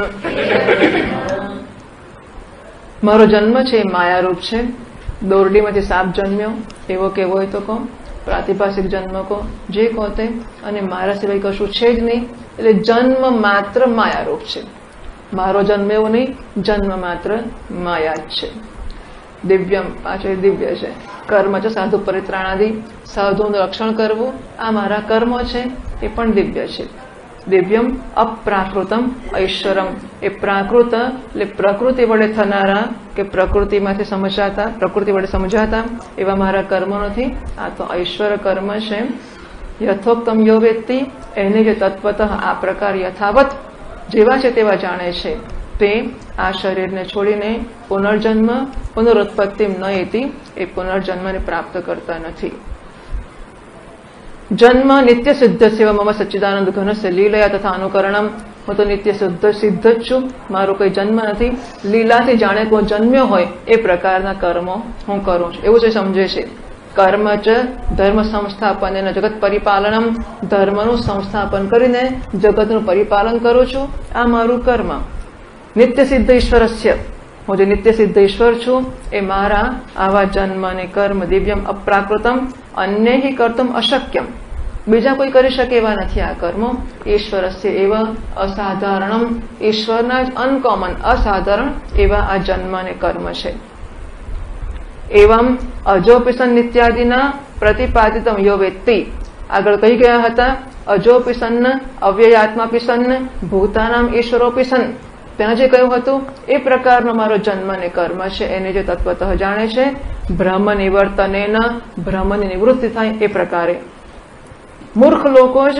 S1: મારો જન્મ છે એ માયારૂપ છે. દોરડીમાંથી સાપ જન્મ્યો એવો કેવો હોય તો કહો, પ્રાતિભાષિક જન્મ કહો, જે કહો તે, અને મારા સિવાય કશું છે જ નહીં. એટલે જન્મ માત્ર માયારૂપ છે. મારો જન્મ એવો નહીં, જન્મ માત્ર માયા જ છે. દિવ્યમ, પાછળ દિવ્ય છે. કર્મ છે સાધુ પરિત્રાણાદિ, સાધુનું રક્ષણ કરવું, આ મારા કર્મો છે, એ પણ દિવ્ય છે. દિવ્યમ અપ્રાકૃતમ ઐશ્વરમ, એ પ્રાકૃત એટલે પ્રકૃતિ વડે થનારા કે પ્રકૃતિમાંથી સમજાતા, પ્રકૃતિ વડે સમજાતા એવા મારા કર્મો નથી. આ તો ઐશ્વર કર્મ છે. યથોક્તમ યો વેત્તિ, એને જે તત્વતઃ આ પ્રકાર યથાવત જેવા છે તેવા જાણે છે તે આ શરીરને છોડીને પુનર્જન્મ પુનરુત્પત્તિ ન એતિ, એ પુનર્જન્મને પ્રાપ્ત કરતા નથી. જન્મ નિત્ય સિદ્ધ સેવા મમ સચ્ચિદાનંદ ઘનસ્ય લીલયા તથા અનુકરણમ, હું તો નિત્ય શુદ્ધ સિદ્ધ જ છું, મારો કોઈ જન્મ નથી. લીલાથી જાણે કોઈ જન્મ્યો હોય એ પ્રકારના કર્મો હું કરું છું, એવું જે સમજે છે. કર્મ ચ ધર્મ સંસ્થાપન એના જગત પરિપાલનમ, ધર્મનું સંસ્થાપન કરીને જગતનું પરિપાલન કરું છું, આ મારું કર્મ. નિત્ય સિદ્ધ ઈશ્વરસ્ય, હું જે નિત્ય સિદ્ધ ઈશ્વર છું એ મારા આવા જન્મ અને કર્મ દિવ્યમ અપ્રાકૃતમ અન્યૈ કર્તુમ અશક્યમ, બીજા કોઈ કરી શકે એવા નથી આ કર્મો. ઈશ્વરસ્ય એવા અસાધારણમ, ઈશ્વરના જ અનકોમન અસાધારણ એવા આ જન્મ અને કર્મ છે. એવમ અજોપિસન નિત્યાદિના પ્રતિપાદિતમ યો વેત્તિ, આગળ કહી ગયા હતા અજોપિસન અવ્યયાત્માપિસન ભૂતાનામ ઈશ્વરોપિસન, ત્યાં જે કહ્યું હતું એ પ્રકારનો મારો જન્મ અને કર્મ છે, એને જે તત્વતઃ જાણે છે. ભ્રમ નિવર્તનેન, ભ્રમની નિવૃત્તિ થાય એ પ્રકારે. મૂર્ખ લોકો જ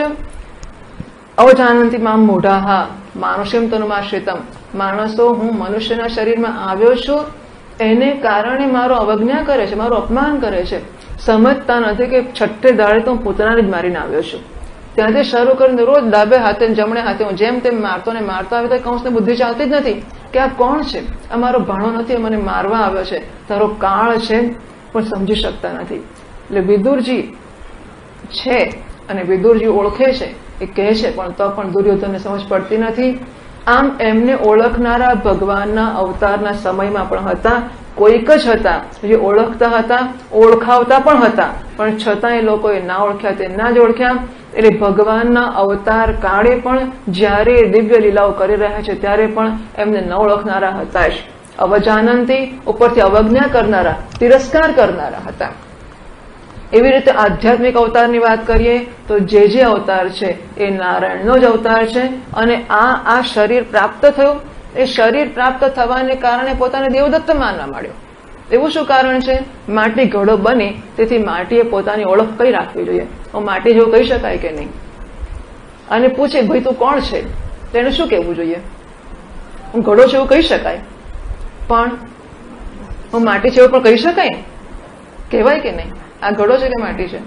S1: અવજાનંતી મામ મૂઢાહા માનુષ્યમ તનુમાશ્રિતમ, માણસો હું મનુષ્યના શરીરમાં આવ્યો છું એને કારણે મારો અવજ્ઞા કરે છે, મારું અપમાન કરે છે. સમજતા નથી કે છઠ્ઠે દાડે તો હું પોતાને જ મારીને આવ્યો છું. ત્યાંથી શરૂ કરીને રોજ ડાબે હાથે જમણે હાથે હું જેમ તેમ મારતો ને મારતો આવ્યો તો કંસને બુદ્ધિ ચાલતી જ નથી કે આ કોણ છે, આ મારો ભાણો નથી, મને મારવા આવ્યો છે, તારો કાળ છે, પણ સમજી શકતા નથી. એટલે વિદુરજી છે અને વિદુરજી ઓળખે છે, એ કહે છે, પણ તો પણ દુર્યોધનને સમજ પડતી નથી. આમ એમને ઓળખનારા ભગવાનના અવતારના સમયમાં પણ હતા, કોઈક જ હતા જે ઓળખતા હતા, ઓળખાવતા પણ હતા, પણ છતાં એ લોકોએ ના ઓળખ્યા તે ના જ ઓળખ્યા. એટલે ભગવાનના અવતાર કાળે પણ જ્યારે દિવ્ય લીલાઓ કરી રહ્યા છે ત્યારે પણ એમને ન ઓળખનારા હતા જ. અવજાનંતી ઉપરથી અવજ્ઞા કરનારા, તિરસ્કાર કરનારા હતા. એવી રીતે આધ્યાત્મિક અવતારની વાત કરીએ તો જે અવતાર છે એ નારાયણનો જ અવતાર છે. અને આ શરીર પ્રાપ્ત થયું, એ શરીર પ્રાપ્ત થવાને કારણે પોતાને દેવદત્ત માનવા માંડ્યો. એવું શું કારણ છે? માટી ઘડો બની, તેથી માટીએ પોતાની ઓળખ કઈ રાખવી જોઈએ. માટી જેવું કહી શકાય કે નહીં? અને પૂછે ભાઈ તું કોણ છે, તો એને શું કહેવું જોઈએ? હું ઘડો છે એવું કહી શકાય, પણ હું માટી છે એવું પણ કહી શકાય, કહેવાય કે નહીં? આ ઘડો છે કે માટી છે?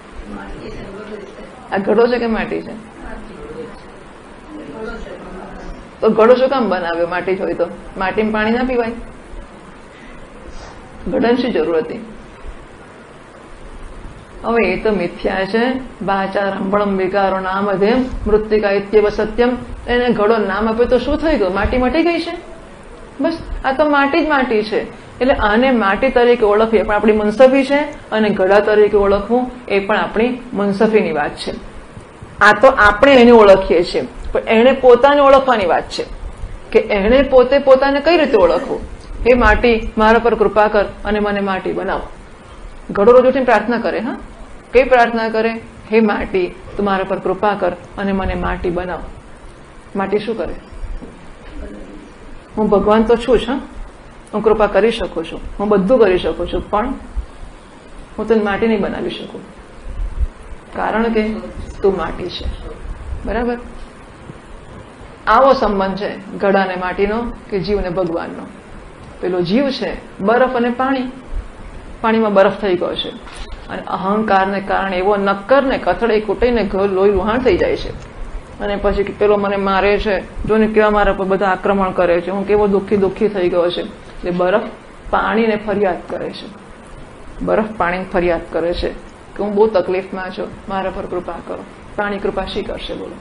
S1: આ ઘડો છે કે માટી છે? તો ઘડો શું કામ બનાવ્યો? માટી જ હોય તો માટીમાં પાણી ના પીવાય? ઘડાની શું જરૂર હતી? હવે એ તો મિથ્યા છે. વાચા રંભણમ વિકારો નામ અધેમ મૃત્તિકા ઇત્યેવ સત્યમ. એને ઘડો નામ આપ્યું તો શું થઈ ગયું? માટી મટી ગઈ છે. બસ આ તો માટી જ માટી છે. એટલે આને માટી તરીકે ઓળખવી એ પણ આપણી મુનસફી છે, અને ઘડા તરીકે ઓળખવું એ પણ આપણી મુનસફીની વાત છે. આ તો આપણે એને ઓળખીએ છીએ, પણ એને પોતાને ઓળખવાની વાત છે કે એને પોતે પોતાને કઈ રીતે ઓળખવું. હે માટી, મારા પર કૃપા કર અને મને માટી બનાવો. ઘડો રોજ ઉઠીને પ્રાર્થના કરે. હા, કઈ પ્રાર્થના કરે? હે માટી, તું મારા પર કૃપા કર અને મને માટી બનાવો. માટી શું કરે? હું ભગવાન તો છું જ, હા, હું કૃપા કરી શકું છું, હું બધું કરી શકું છું, પણ હું તને માટી નહીં બનાવી શકું, કારણ કે તું માટી છે. બરાબર? આવો સંબંધ છે ઘડા અને માટીનો કે જીવ અને ભગવાનનો. પેલો જીવ છે બરફ અને પાણી, પાણીમાં બરફ થઈ ગયો છે, અને અહંકારને કારણે એવો નક્કર ને કથળે કૂટીને લોહી લુહાણ થઈ જાય છે. અને પછી પેલો મને મારે છે, જોને કેવા મારા પર બધા આક્રમણ કરે છે, હું કેવો દુઃખી થઈ ગયો છે. એટલે બરફ પાણીને ફરિયાદ કરે છે, બરફ પાણીને ફરિયાદ કરે છે કે હું બહુ તકલીફમાં છું, મારા પર કૃપા કરો. પાણી કૃપા શી કરશે બોલો?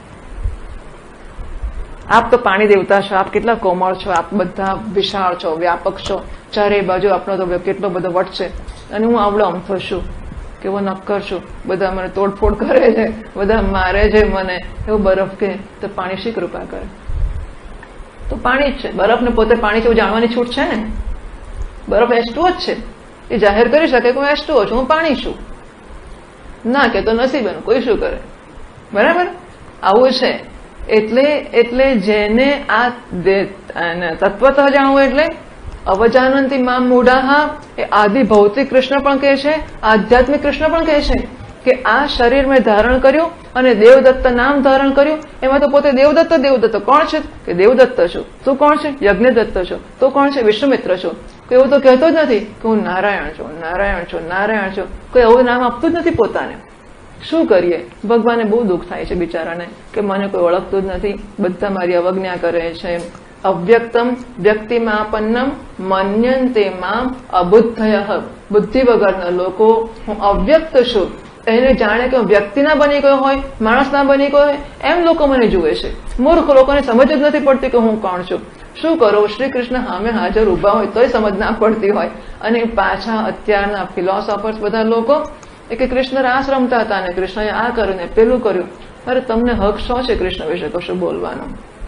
S1: આપ તો પાણી દેવતા છો, આપ કેટલા કોમળ છો, આપ બધા વિશાળ છો, વ્યાપક છો, ચારે બાજુ આપનો તો કેટલો બધો વટ છે, અને હું આવડો અમથો છું, કેવો નક્કર છું, બધા મને તોડફોડ કરે છે, બધા મારે છે મને. એવું બરફ કે તો પાણી શી કૃપા કરે? તો પાણી જ છે. બરફને પોતે પાણી છે એવું જાણવાની છૂટ છે ને? બરફ H2O જ છે, એ જાહેર કરી શકે કે હું H2O છું, હું પાણી છું. ના કે તો નસીબ એનું, કોઈ શું કરે? બરાબર? આવું છે. એટલે જેને આ તત્વતઃ જાણવું, એટલે અવજાનંતી મામ મૂઢાહા, એ આદિ ભૌતિક કૃષ્ણ પણ કહે છે, આધ્યાત્મિક કૃષ્ણ પણ કહે છે કે આ શરીર મેં ધારણ કર્યું અને દેવદત્ત નામ ધારણ કર્યું. એમાં તો પોતે દેવદત્ત કોણ છે? કે દેવદત્ત છું. તું કોણ છે? યજ્ઞદત્ત છું. તું કોણ છે? વિશ્વમિત્ર છું. કોઈ એવું તો કહેતો જ નથી કે હું નારાયણ છું. કોઈ એવું નામ આપતું જ નથી પોતાને. શું કરીએ? ભગવાનને બહુ દુઃખ થાય છે બિચારાને કે મને કોઈ ઓળખતું જ નથી, બધા મારી અવજ્ઞા કરે છે. અવ્યક્તમ વ્યક્તિમાપન્નમ મન્યન્તે મામ અબુદ્ધયઃ. બુદ્ધિ વગરના લોકો હું અવ્યક્ત છું એને જાણે કે હું વ્યક્તિ ના બની ગયો હોય, માણસ ના બની ગયો હોય એમ લોકો મને જુએ છે. મૂર્ખ લોકોને સમજ જ નથી પડતી કે હું કોણ છું. શું કરો? શ્રી કૃષ્ણ સામે હાજર ઉભા હોય તોય સમજ ના પડતી હોય. અને પાછા અત્યારના ફિલોસોફર્સ બધા લોકો કે કૃષ્ણ રાસ રમતા હતા ને કૃષ્ણએ આ કર્યું ને પેલું કર્યું. અરે તમને હક શું છે કૃષ્ણ વિશે કશું બોલવાનો?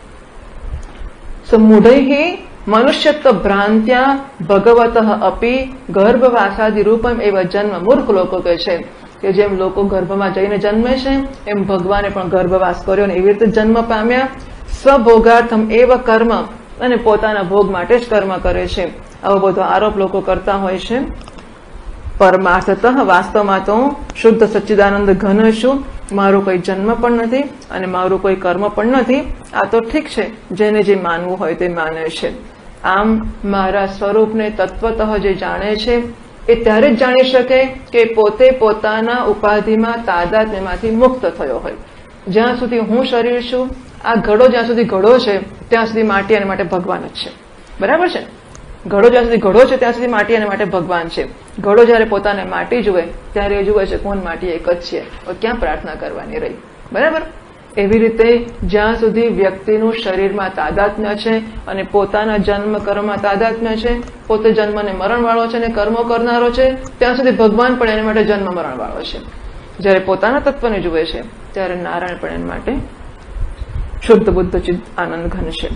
S1: મૂઢૈ મનુષ્યત્વ ભ્રાંત્યા ભગવત અપી ગર્ભવાસાદિ રૂપમ એવ જન્મ. મૂર્ખ લોકો કહે છે કે જેમ લોકો ગર્ભમાં જઈને જન્મે છે એમ ભગવાને પણ ગર્ભવાસ કર્યો ને એવી રીતે જન્મ પામ્યા. સ્વભોગાર્થમ એવ કર્મ. અને પોતાના ભોગ માટે જ કર્મ કરે છે. આવો બધો આરોપ લોકો કરતા હોય છે. પરમાર્થતઃ વાસ્તવમાં તો શુદ્ધ સચ્ચિદાનંદ ઘન છું. મારું કોઈ જન્મ પણ નથી અને મારું કોઈ કર્મ પણ નથી. આ તો ઠીક છે, જેને જે માનવું હોય તે માને છે. આમ મારા સ્વરૂપને તત્વતઃ જે જાણે છે એ ત્યારે જ જાણી શકે કે પોતે પોતાના ઉપાધિમાં તાદાત્મ્યમાંથી મુક્ત થયો હોય. જ્યાં સુધી હું શરીર છું, આ ઘડો જ્યાં સુધી ઘડો છે ત્યાં સુધી માટી અને માટે ભગવાન જ છે. બરાબર છે? ઘડો જ્યાં સુધી ઘડો છે ત્યાં સુધી માટી અને માટે ભગવાન છે. ઘડો જયારે પોતાને માટી જુએ ત્યારે એ જુએ છે કોણ માટી એક જ છે. ક્યાં પ્રાર્થના કરવાની રહી? બરાબર? એવી રીતે જ્યાં સુધી વ્યક્તિનું શરીરમાં તાદાત્મ્ય છે અને પોતાના જન્મ કર્મમાં તાદાત્મ્ય છે, પોતે જન્મ અને મરણ વાળો છે અને કર્મો કરનારો છે, ત્યાં સુધી ભગવાન પણ એને માટે જન્મ મરણ વાળો છે. જયારે પોતાના તત્વને જુએ છે ત્યારે નારાયણ પણ એના માટે શુદ્ધ બુદ્ધ ચિત્ત આનંદ ઘન છે.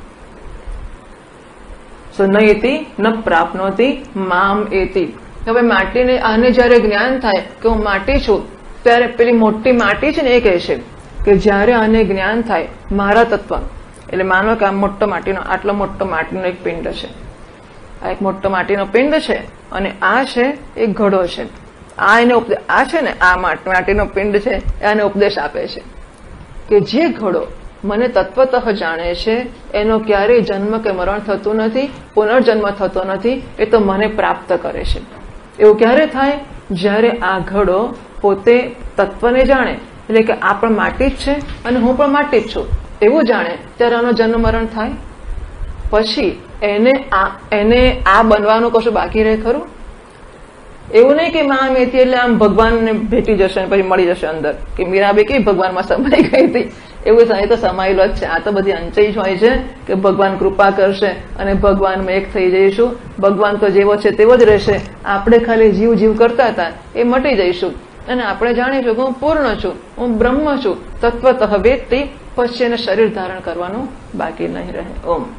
S1: નયતિ ન પ્રાપ્નોતિ મામ એતિ. હવે માટીને આને જયારે જ્ઞાન થાય કે હું માટી છું ત્યારે પેલી મોટી માટી છે ને એ કહે છે કે જયારે આને જ્ઞાન થાય મારા તત્વ, એટલે માનો કે આ મોટો માટીનો, આટલો મોટો માટીનો એક પિંડ છે, આ એક મોટો માટીનો પિંડ છે અને આ છે એક ઘડો છે. આ એને આ છે ને આ માટીનો પિંડ છે આને ઉપદેશ આપે છે કે જે ઘડો મને તત્વતઃ જાણે છે એનો ક્યારેય જન્મ કે મરણ થતું નથી, પુનર્જન્મ થતો નથી, એ તો મને પ્રાપ્ત કરે છે. એવું ક્યારે થાય? જ્યારે આ ઘડો પોતે તત્વને જાણે, એટલે કે આ પણ માટી જ છે અને હું પણ માટી જ છું એવું જાણે ત્યારે આનો જન્મ મરણ થાય. પછી એને આ બનવાનું કશું બાકી રહે ખરું? એવું નહીં કે માં મેથી એટલે આમ ભગવાનને ભેટી જશે પછી મળી જશે અંદર, કે મીરાબે કેવી ભગવાનમાં સમાઈ ગઈ હતી એવું તો સમાયેલો જ છે. આ તો બધી અંચઈ જ હોય છે કે ભગવાન કૃપા કરશે અને ભગવાનમાં એક થઈ જઈશું. ભગવાન તો જેવો છે તેવો જ રહેશે, આપણે ખાલી જીવ જીવ કરતા હતા એ મટી જઈશું અને આપણે જાણીશું કે હું પૂર્ણ છું, હું બ્રહ્મ છું. તત્વતઃ વેદથી પછી એને શરીર ધારણ કરવાનું બાકી નહીં રહે.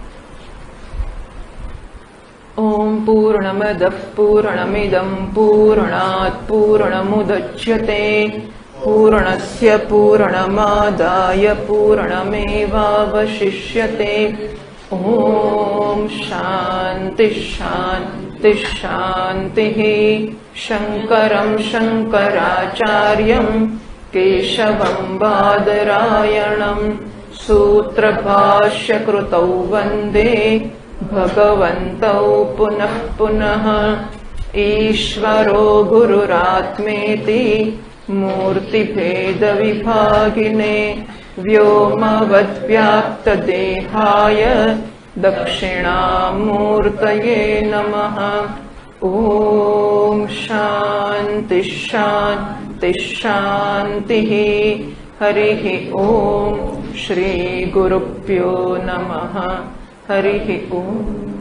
S1: ઓમ પૂર્ણમદ પૂર્ણમિદં પૂર્ણાત પૂર્ણમુદચ્યતે પૂર્ણસ્ય પૂર્ણમાદાય પૂર્ણમેવાવશિષ્યતે. ઓમ શાંતિ શાંતિ શાંતિ. શંકરં શંકરાચાર્યં કેશવં બાદરાયણં સૂત્રભાષ્યકૃતૌ વંદે ભગવन्तૌ પુનઃ પુનઃ. ઈશ્વરો ગુરુરાત્મેતિ મૂર્તિભેદવિભાગિને વ્યોમવદ્વ્યાપ્તદેહાય દક્ષિણામૂર્તયે નમઃ. ઓમ શાંતિ શાંતિ શાંતિ. હરિઃ ઓમ શ્રી ગુરુભ્યો નમઃ. હરિઃ ઓમ.